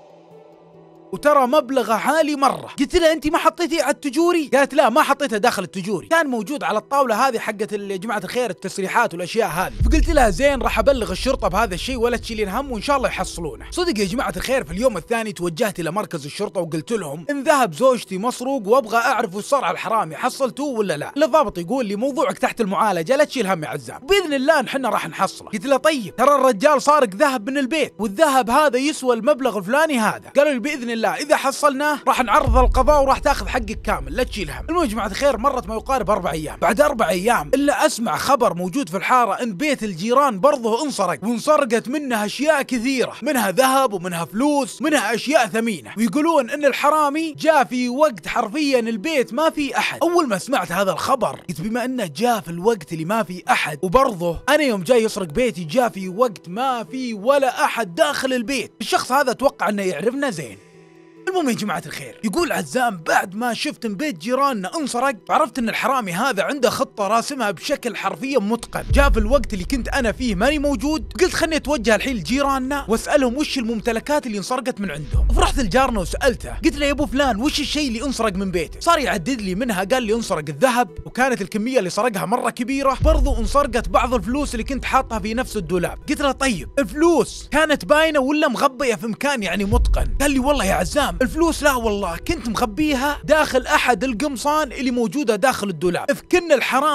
وترى مبلغه عالي مره. قلت لها انت ما حطيتيه على التجوري؟ قالت لا ما حطيته داخل التجوري كان موجود على الطاوله هذه حقت يا جماعه الخير التسريحات والاشياء هذه. فقلت لها زين راح ابلغ الشرطه بهذا الشيء ولا تشيلين هم وان شاء الله يحصلونه. صدق يا جماعه الخير في اليوم الثاني توجهت الى مركز الشرطه وقلت لهم ان ذهب زوجتي مسروق وابغى اعرف وش صار على الحرامي حصلتوه ولا لا. الضابط يقول لي موضوعك تحت المعالجه لا تشيل هم يا عزام باذن الله نحن راح نحصله. قلت له طيب ترى الرجال سارق ذهب من البيت والذهب هذا يسوى المبلغ الفلاني هذا. قالوا لي باذن الله اذا حصلنا راح نعرض القضاء وراح تاخذ حقك كامل لا تشيل هم. المهم يا جماعه الخير مرت ما يقارب 4 ايام. بعد 4 ايام الا اسمع خبر موجود في الحاره ان بيت الجيران برضه انسرق وانسرقت منها اشياء كثيره منها ذهب ومنها فلوس منها اشياء ثمينه ويقولون ان الحرامي جاء في وقت حرفيا البيت ما في احد. اول ما سمعت هذا الخبر قلت بما انه جاء في الوقت اللي ما في احد وبرضه انا يوم جاي يسرق بيتي جاء في وقت ما في ولا احد داخل البيت الشخص هذا اتوقع انه يعرفنا زين. المهم يا جماعة الخير يقول عزام بعد ما شفت ان بيت جيراننا انسرق عرفت ان الحرامي هذا عنده خطة راسمها بشكل حرفيا متقن. جاء في الوقت اللي كنت انا فيه ماني موجود قلت خلني اتوجه الحين لجيراننا واسالهم وش الممتلكات اللي انسرقت من عندهم. فرحت لجارنا وسالته قلت له يا ابو فلان وش الشيء اللي انسرق من بيته؟ صار يعدد لي منها قال لي انسرق الذهب وكانت الكمية اللي سرقها مرة كبيرة برضو انسرقت بعض الفلوس اللي كنت حاطها في نفس الدولاب. قلت له طيب الفلوس كانت باينة ولا مغبية في مكان يعني متقن؟ قال لي والله يا عزام الفلوس لا والله كنت مخبيها داخل احد القمصان اللي موجوده داخل الدولاب. فكن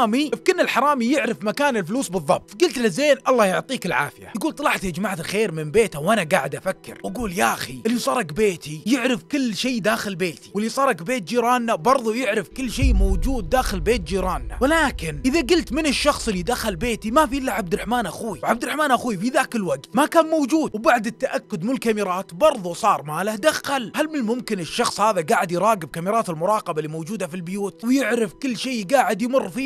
الحرامي يعرف مكان الفلوس بالضبط. قلت له زين الله يعطيك العافيه. يقول طلعت يا جماعه الخير من بيته وانا قاعد افكر واقول يا اخي اللي سرق بيتي يعرف كل شيء داخل بيتي واللي سرق بيت جيراننا برضو يعرف كل شيء موجود داخل بيت جيراننا. ولكن اذا قلت من الشخص اللي دخل بيتي ما في الا عبد الرحمن اخوي وعبد الرحمن اخوي في ذاك الوقت ما كان موجود وبعد التاكد من الكاميرات برضو صار ما له دخل. هل من الممكن الشخص هذا قاعد يراقب كاميرات المراقبة اللي موجودة في البيوت ويعرف كل شيء قاعد يمر فيها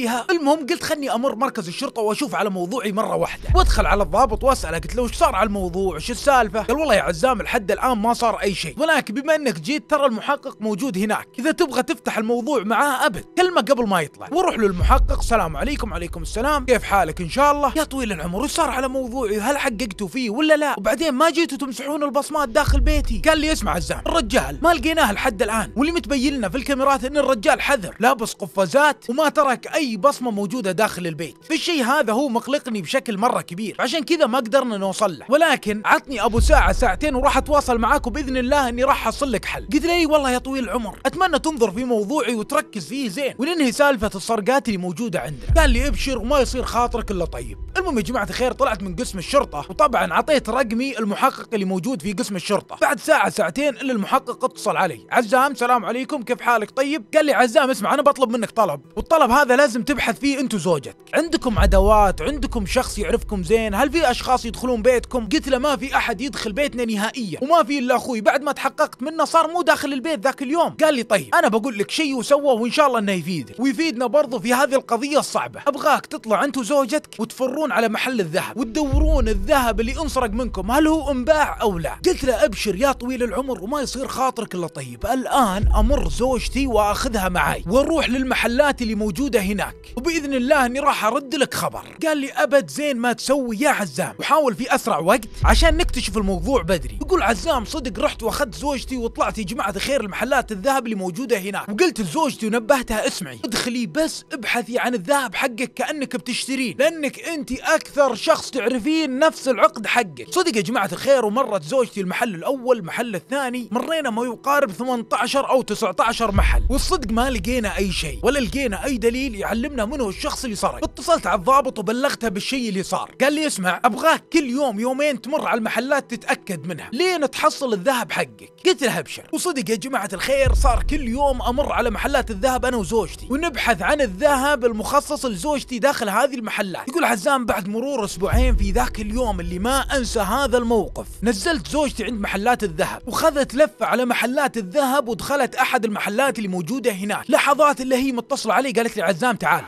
فيها. المهم قلت خلني امر مركز الشرطه واشوف على موضوعي مره واحده، وادخل على الضابط واساله، قلت له وش صار على الموضوع، وش السالفه؟ قال والله يا عزام لحد الان ما صار اي شيء، ولكن بما انك جيت ترى المحقق موجود هناك، اذا تبغى تفتح الموضوع معاه ابد كلمه قبل ما يطلع، وروح له المحقق، السلام عليكم. عليكم السلام، كيف حالك؟ ان شاء الله. يا طويل العمر وش صار على موضوعي؟ هل حققتوا فيه ولا لا؟ وبعدين ما جيتوا تمسحون البصمات داخل بيتي؟ قال لي اسمع عزام، الرجال ما لقيناه لحد الان، واللي متبين لنا في الكاميرات ان الرجال حذر، لابس قفازات وما ترك اي بصمه موجوده داخل البيت، فالشيء هذا هو مقلقني بشكل مره كبير، عشان كذا ما قدرنا نوصل له، ولكن عطني ابو ساعه ساعتين وراح اتواصل معاك وباذن الله اني راح احصل لك حل. قلت لي والله يا طويل العمر اتمنى تنظر في موضوعي وتركز فيه زين وننهي سالفه السرقات اللي موجوده عندنا. قال لي ابشر وما يصير خاطرك الا طيب. المهم يا جماعه الخير طلعت من قسم الشرطه، وطبعا عطيت رقمي المحقق اللي موجود في قسم الشرطه. بعد ساعه ساعتين الا المحقق اتصل علي، عزام سلام عليكم كيف حالك طيب؟ قال لي عزام اسمع انا بطلب منك طلب، والطلب هذا لازم تبحث فيه انت وزوجتك، عندكم عداوات، عندكم شخص يعرفكم زين، هل في اشخاص يدخلون بيتكم؟ قلت له ما في احد يدخل بيتنا نهائيا، وما في الا اخوي بعد ما تحققت منه صار مو داخل البيت ذاك اليوم. قال لي طيب انا بقول لك شيء وسوى وان شاء الله انه يفيدك ويفيدنا برضه في هذه القضيه الصعبه. ابغاك تطلع انت وزوجتك وتفرون على محل الذهب وتدورون الذهب اللي انسرق منكم هل هو انباع او لا. قلت له ابشر يا طويل العمر وما يصير خاطرك الا طيب، الان امر زوجتي واخذها معي واروح للمحلات اللي موجوده هناك، وباذن الله اني راح ارد لك خبر. قال لي ابد زين ما تسوي يا عزام، وحاول في اسرع وقت عشان نكتشف الموضوع بدري. يقول عزام صدق رحت واخذت زوجتي وطلعت يا جماعه الخير المحلات الذهب اللي موجوده هناك، وقلت لزوجتي ونبهتها اسمعي ادخلي بس ابحثي عن الذهب حقك كانك بتشترين، لانك انت اكثر شخص تعرفين نفس العقد حقك. صدق يا جماعه الخير ومرت زوجتي المحل الاول المحل الثاني، مرينا ما يقارب 18 او 19 محل، والصدق ما لقينا اي شيء ولا لقينا اي دليل يعلمنا منه الشخص اللي سرق. اتصلت على الضابط وبلغته بالشيء اللي صار. قال لي اسمع ابغاك كل يوم يومين تمر على المحلات تتاكد منها لين تحصل الذهب حقك. قلت له ابشر. وصدق يا جماعه الخير صار كل يوم امر على محلات الذهب انا وزوجتي ونبحث عن الذهب المخصص لزوجتي داخل هذه المحلات. يقول عزام بعد مرور اسبوعين في ذاك اليوم اللي ما انسى هذا الموقف، نزلت زوجتي عند محلات الذهب وخذت لفه على محلات الذهب ودخلت احد المحلات اللي موجوده هناك. لحظات اللي هي متصله علي قالت لي عزام تعال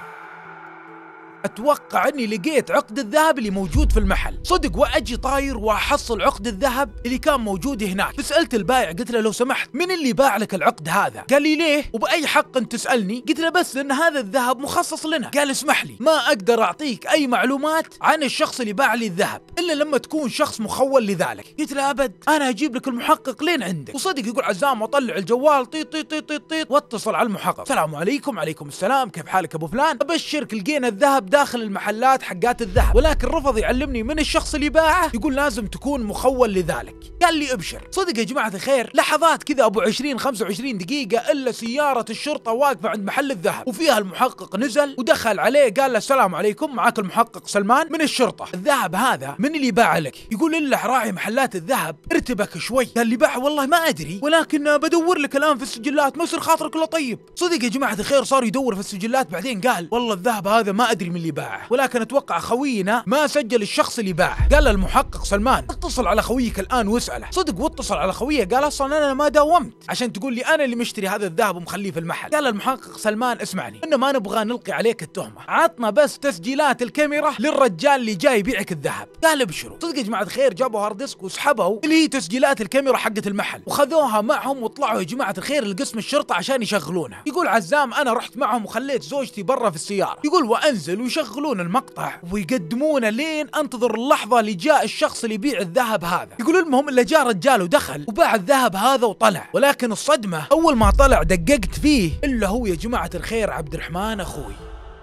اتوقع اني لقيت عقد الذهب اللي موجود في المحل. صدق واجي طاير واحصل عقد الذهب اللي كان موجود هناك. فسالت البائع قلت له لو سمحت من اللي باع لك العقد هذا؟ قال لي ليه وباي حق انت تسالني؟ قلت له بس لان هذا الذهب مخصص لنا. قال اسمح لي ما اقدر اعطيك اي معلومات عن الشخص اللي باع لي الذهب الا لما تكون شخص مخول لذلك. قلت له ابد انا اجيب لك المحقق لين عندك. وصدق يقول عزام واطلع الجوال طيط طيط طيط طيط واتصل على المحقق، السلام عليكم. عليكم السلام كيف حالك ابو فلان؟ ابشرك لقينا الذهب داخل المحلات حقات الذهب، ولكن رفض يعلمني من الشخص اللي باعه، يقول لازم تكون مخول لذلك. قال لي ابشر. صدق يا جماعه الخير لحظات كذا ابو 20 25 دقيقه الا سياره الشرطه واقفه عند محل الذهب وفيها المحقق نزل ودخل عليه قال له السلام عليكم معك المحقق سلمان من الشرطه، الذهب هذا من اللي باع لك؟ يقول الا راعي محلات الذهب ارتبك شوي، قال لي باع والله ما ادري ولكن بدور لك الان في السجلات ما يصير خاطرك الا طيب. صدق يا جماعه الخير صار يدور في السجلات بعدين قال والله الذهب هذا ما ادري من اللي باعه ولكن اتوقع خوينا ما سجل الشخص اللي باعه. قال المحقق سلمان اتصل على خويك الان واساله. صدق واتصل على خويه قال اصلا انا ما داومت عشان تقول لي انا اللي مشتري هذا الذهب ومخليه في المحل. قال المحقق سلمان اسمعني انه ما نبغى نلقي عليك التهمه، عطنا بس تسجيلات الكاميرا للرجال اللي جاي يبيعك الذهب. قال ابشروا. صدق يا جماعه الخير جابوا هارد ديسك وسحبوا اللي هي تسجيلات الكاميرا حقت المحل وخذوها معهم وطلعوا يا جماعه الخير لقسم الشرطه عشان يشغلونها. يقول عزام انا رحت معهم وخليت زوجتي برا في السياره، يقول وانزل ويشغلون المقطع ويقدمونه لين انتظر اللحظه اللي جاء الشخص اللي يبيع الذهب هذا. يقول المهم الا جاء رجال ودخل وباع الذهب هذا وطلع، ولكن الصدمه اول ما طلع دققت فيه الا هو يا جماعه الخير عبد الرحمن اخوي.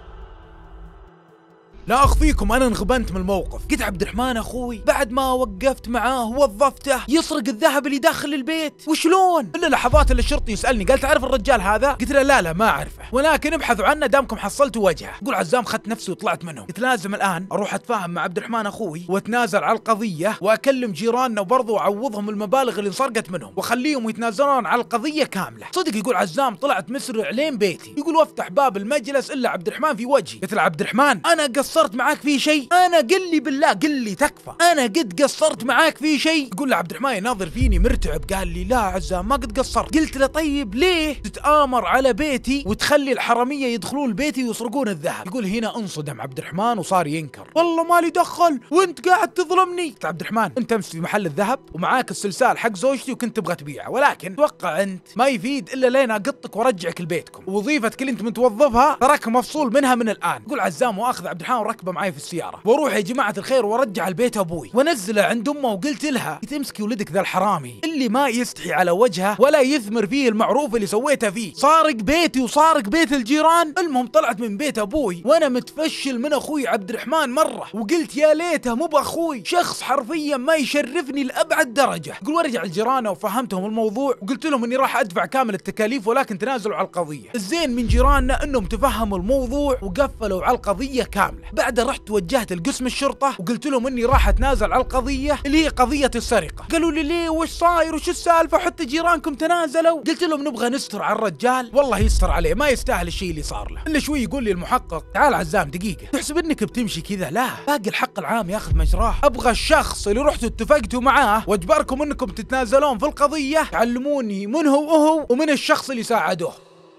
لا اخفيكم انا انغبنت من الموقف. قلت عبد الرحمن اخوي بعد ما وقفت معاه ووظفته يسرق الذهب اللي داخل البيت وشلون؟ الا لحظات اللي الشرطي يسالني قال تعرف الرجال هذا؟ قلت له لا ما اعرفه ولكن ابحثوا عنه دامكم حصلتوا وجهه. يقول عزام خدت نفسي وطلعت منهم. قلت لازم الان اروح اتفاهم مع عبد الرحمن اخوي واتنازل على القضيه واكلم جيراننا وبرضه اعوضهم المبالغ اللي انسرقت منهم واخليهم يتنازلون على القضيه كامله. صدق يقول عزام طلعت مسرع لين بيتي، يقول وافتح باب المجلس الا عبد الرحمن في وجهي. قلت له عبد الرحمن انا قصرت قصرت معاك في شيء؟ انا قل لي بالله، قل لي تكفى، انا قد قصرت معاك في شيء؟ يقول له عبد الرحمن يناظر فيني مرتعب، قال لي لا عزام ما قد قصرت. قلت له طيب ليه تتآمر على بيتي وتخلي الحرامية يدخلون بيتي ويسرقون الذهب؟ يقول هنا انصدم عبد الرحمن وصار ينكر، والله مالي دخل وانت قاعد تظلمني. قلت عبد الرحمن انت امس في محل الذهب ومعاك السلسال حق زوجتي وكنت تبغى تبيعه، ولكن توقع انت ما يفيد الا لين اقطك وارجعك لبيتكم، ووظيفتك اللي انت متوظفها تراك مفصول منها من الان. يقول عزام واخذ عبد الرحمن وركبه معي في السياره واروح يا جماعه الخير وارجع البيت ابوي وانزله عند امه، وقلت لها تمسكي ولدك ذا الحرامي اللي ما يستحي على وجهه ولا يثمر فيه المعروف اللي سويته فيه، سارق بيتي وسارق بيت الجيران. المهم طلعت من بيت ابوي وانا متفشل من اخوي عبد الرحمن مره، وقلت يا ليته مو باخوي، شخص حرفيا ما يشرفني لابعد درجه. يقول وارجع الجيران وفهمتهم الموضوع وقلت لهم اني راح ادفع كامل التكاليف ولكن تنازلوا على القضيه. الزين من جيراننا انهم تفهموا الموضوع وقفلوا على القضيه كامله. بعد رحت توجهت لقسم الشرطه وقلت لهم اني راح اتنازل على القضيه اللي هي قضيه السرقه. قالوا لي ليه وش صاير وش السالفه حتى جيرانكم تنازلوا؟ قلت لهم نبغى نستر على الرجال، والله يستر عليه ما يستاهل الشيء اللي صار له. الا شوي يقول لي المحقق تعال عزام دقيقه، تحسب انك بتمشي كذا؟ لا، باقي الحق العام ياخذ مجراه. ابغى الشخص اللي رحتوا اتفقتوا معاه واجبركم انكم تتنازلون في القضيه تعلموني من هو ومن الشخص اللي ساعدوه.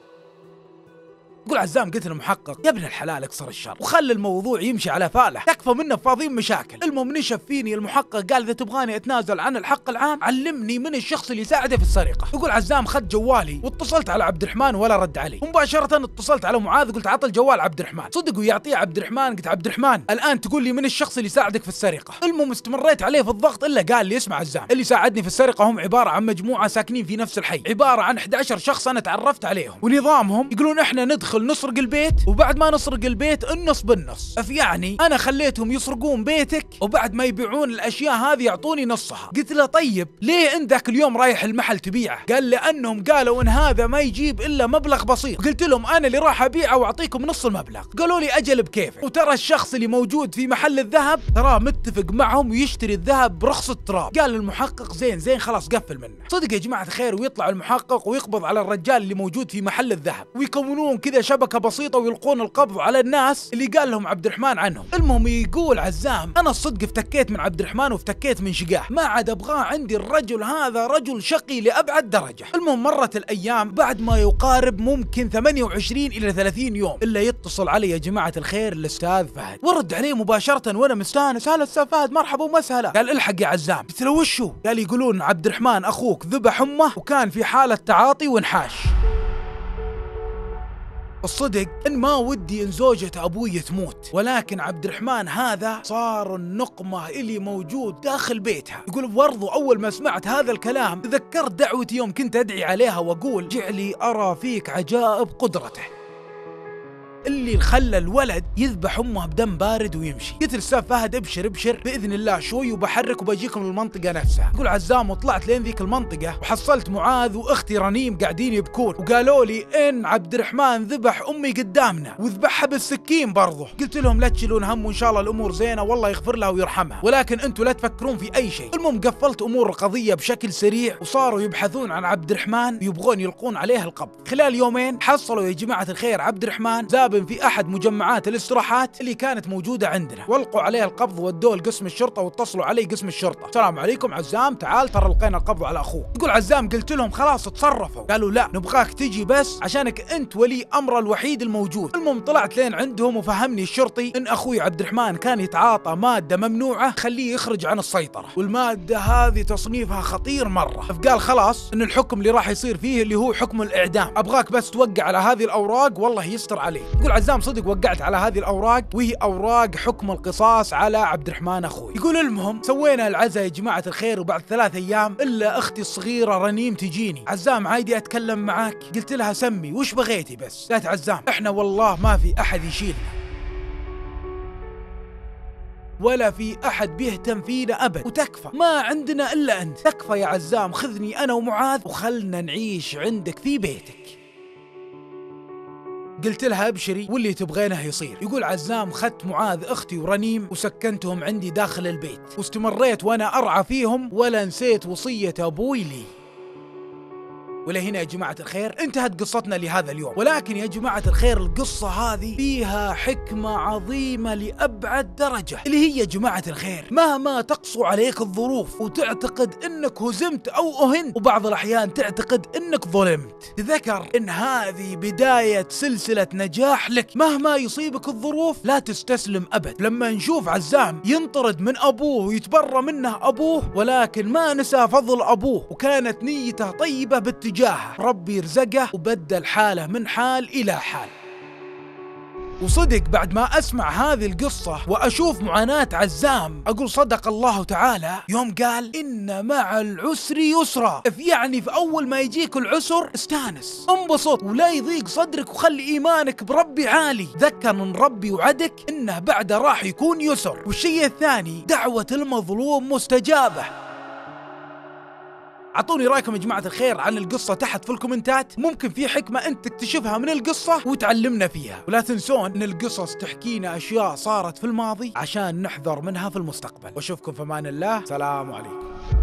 يقول عزام قلت للمحقق يا ابن الحلال اكسر الشر وخلي الموضوع يمشي على فاله، تكفى منه فاضيين مشاكل. المهم نشف فيني المحقق قال اذا تبغاني اتنازل عن الحق العام علمني من الشخص اللي ساعده في السرقه. يقول عزام خذ جوالي واتصلت على عبد الرحمن ولا رد علي، مباشره اتصلت على معاذ قلت عطى الجوال عبد الرحمن، صدق ويعطيه عبد الرحمن. قلت عبد الرحمن الان تقول لي من الشخص اللي ساعدك في السرقه؟ المهم استمريت عليه في الضغط الا قال لي اسمع عزام اللي ساعدني في السرقه هم عباره عن مجموعه ساكنين في نفس الحي، عباره عن 11 شخص انا تعرفت عليهم، ونظامهم يقولون احنا ندخل نسرق البيت وبعد ما نسرق البيت النص بالنص، يعني انا خليتهم يسرقون بيتك وبعد ما يبيعون الاشياء هذه يعطوني نصها. قلت له طيب ليه انت ذاك اليوم رايح المحل تبيعه؟ قال لانهم قالوا ان هذا ما يجيب الا مبلغ بسيط. قلت لهم انا اللي راح ابيعه واعطيكم نص المبلغ. قالوا لي اجل بكيفك، وترى الشخص اللي موجود في محل الذهب تراه متفق معهم ويشتري الذهب برخص التراب. قال المحقق زين خلاص قفل منه. صدق يا جماعه الخير، ويطلع المحقق ويقبض على الرجال اللي موجود في محل الذهب ويكونون كذا شبكه بسيطه ويلقون القبض على الناس اللي قال لهم عبد الرحمن عنهم. المهم يقول عزام انا الصدق افتكيت من عبد الرحمن وافتكيت من شقاه، ما عاد ابغاه عندي، الرجل هذا رجل شقي لابعد درجه. المهم مرت الايام بعد ما يقارب ممكن 28 الى 30 يوم الا يتصل علي يا جماعه الخير الاستاذ فهد، ورد عليه مباشره وانا مستانس هلا استاذ فهد مرحبا ومسهلا. قال الحق يا عزام. قلت له وشو؟ قال يقولون عبد الرحمن اخوك ذبح امه وكان في حاله تعاطي وانحاش. الصدق ان ما ودي ان زوجة ابوي تموت، ولكن عبد الرحمن هذا صار النقمة اللي موجود داخل بيتها. يقول برضو اول ما سمعت هذا الكلام تذكرت دعوتي يوم كنت ادعي عليها واقول جعلي ارى فيك عجائب قدرته اللي خلى الولد يذبح امه بدم بارد ويمشي. قلت للاستاذ فهد ابشر باذن الله شوي وبحرك وبجيكم للمنطقه نفسها. يقول عزام وطلعت لين ذيك المنطقه وحصلت معاذ واختي رنيم قاعدين يبكون وقالوا لي ان عبد الرحمن ذبح امي قدامنا وذبحها بالسكين برضه. قلت لهم لا تشيلون هم وان شاء الله الامور زينه والله يغفر لها ويرحمها، ولكن انتم لا تفكرون في اي شيء. المهم قفلت امور القضيه بشكل سريع وصاروا يبحثون عن عبد الرحمن ويبغون يلقون عليه القبض. خلال يومين حصلوا يا جماعه الخير عبد الرحمن في احد مجمعات الاستراحات اللي كانت موجوده عندنا، والقوا عليه القبض ودوه لقسم الشرطه واتصلوا علي قسم الشرطه، السلام عليكم عزام تعال ترى لقينا القبض على اخوك. يقول عزام قلت لهم خلاص اتصرفوا. قالوا لا نبغاك تجي بس عشانك انت ولي امر الوحيد الموجود. المهم طلعت لين عندهم وفهمني الشرطي ان اخوي عبد الرحمن كان يتعاطى ماده ممنوعه خليه يخرج عن السيطره، والماده هذه تصنيفها خطير مره، فقال خلاص ان الحكم اللي راح يصير فيه اللي هو حكم الاعدام، ابغاك بس توقع على هذه الاوراق والله يستر عليك. يقول عزام صدق وقعت على هذه الاوراق وهي اوراق حكم القصاص على عبد الرحمن اخوي. يقول المهم سوينا العزاء يا جماعه الخير، وبعد 3 ايام الا اختي الصغيره رنيم تجيني، عزام عادي اتكلم معاك؟ قلت لها سمي وش بغيتي بس. قالت عزام احنا والله ما في احد يشيلنا ولا في احد بيهتم فينا ابد، وتكفى ما عندنا الا انت، تكفى يا عزام خذني انا ومعاذ وخلنا نعيش عندك في بيتك. قلت لها ابشري واللي تبغينه يصير. يقول عزام خدت معاذ اختي ورنيم وسكنتهم عندي داخل البيت واستمريت وانا ارعى فيهم ولا نسيت وصية ابوي لي. ولهنا يا جماعة الخير انتهت قصتنا لهذا اليوم، ولكن يا جماعة الخير القصة هذه فيها حكمة عظيمة لأبعد درجة، اللي هي يا جماعة الخير مهما تقسو عليك الظروف وتعتقد انك هزمت او اهنت، وبعض الاحيان تعتقد انك ظلمت، تذكر ان هذه بداية سلسلة نجاح لك. مهما يصيبك الظروف لا تستسلم ابد. لما نشوف عزام ينطرد من ابوه ويتبرى منه ابوه، ولكن ما نسى فضل ابوه وكانت نيته طيبة باتجاهه، ربي رزقه وبدل حاله من حال الى حال. وصدق بعد ما اسمع هذه القصة واشوف معاناة عزام اقول صدق الله تعالى يوم قال ان مع العسر يسرا، يعني في اول ما يجيك العسر استانس انبسط ولا يضيق صدرك وخلي ايمانك بربي عالي، ذكر من ربي وعدك انه بعده راح يكون يسر. والشيء الثاني دعوة المظلوم مستجابة. اعطوني رايكم يا جماعة الخير عن القصة تحت في الكومنتات، ممكن في حكمة انت تكتشفها من القصة وتعلمنا فيها. ولا تنسون ان القصص تحكينا اشياء صارت في الماضي عشان نحذر منها في المستقبل. واشوفكم في امان الله، سلام عليكم.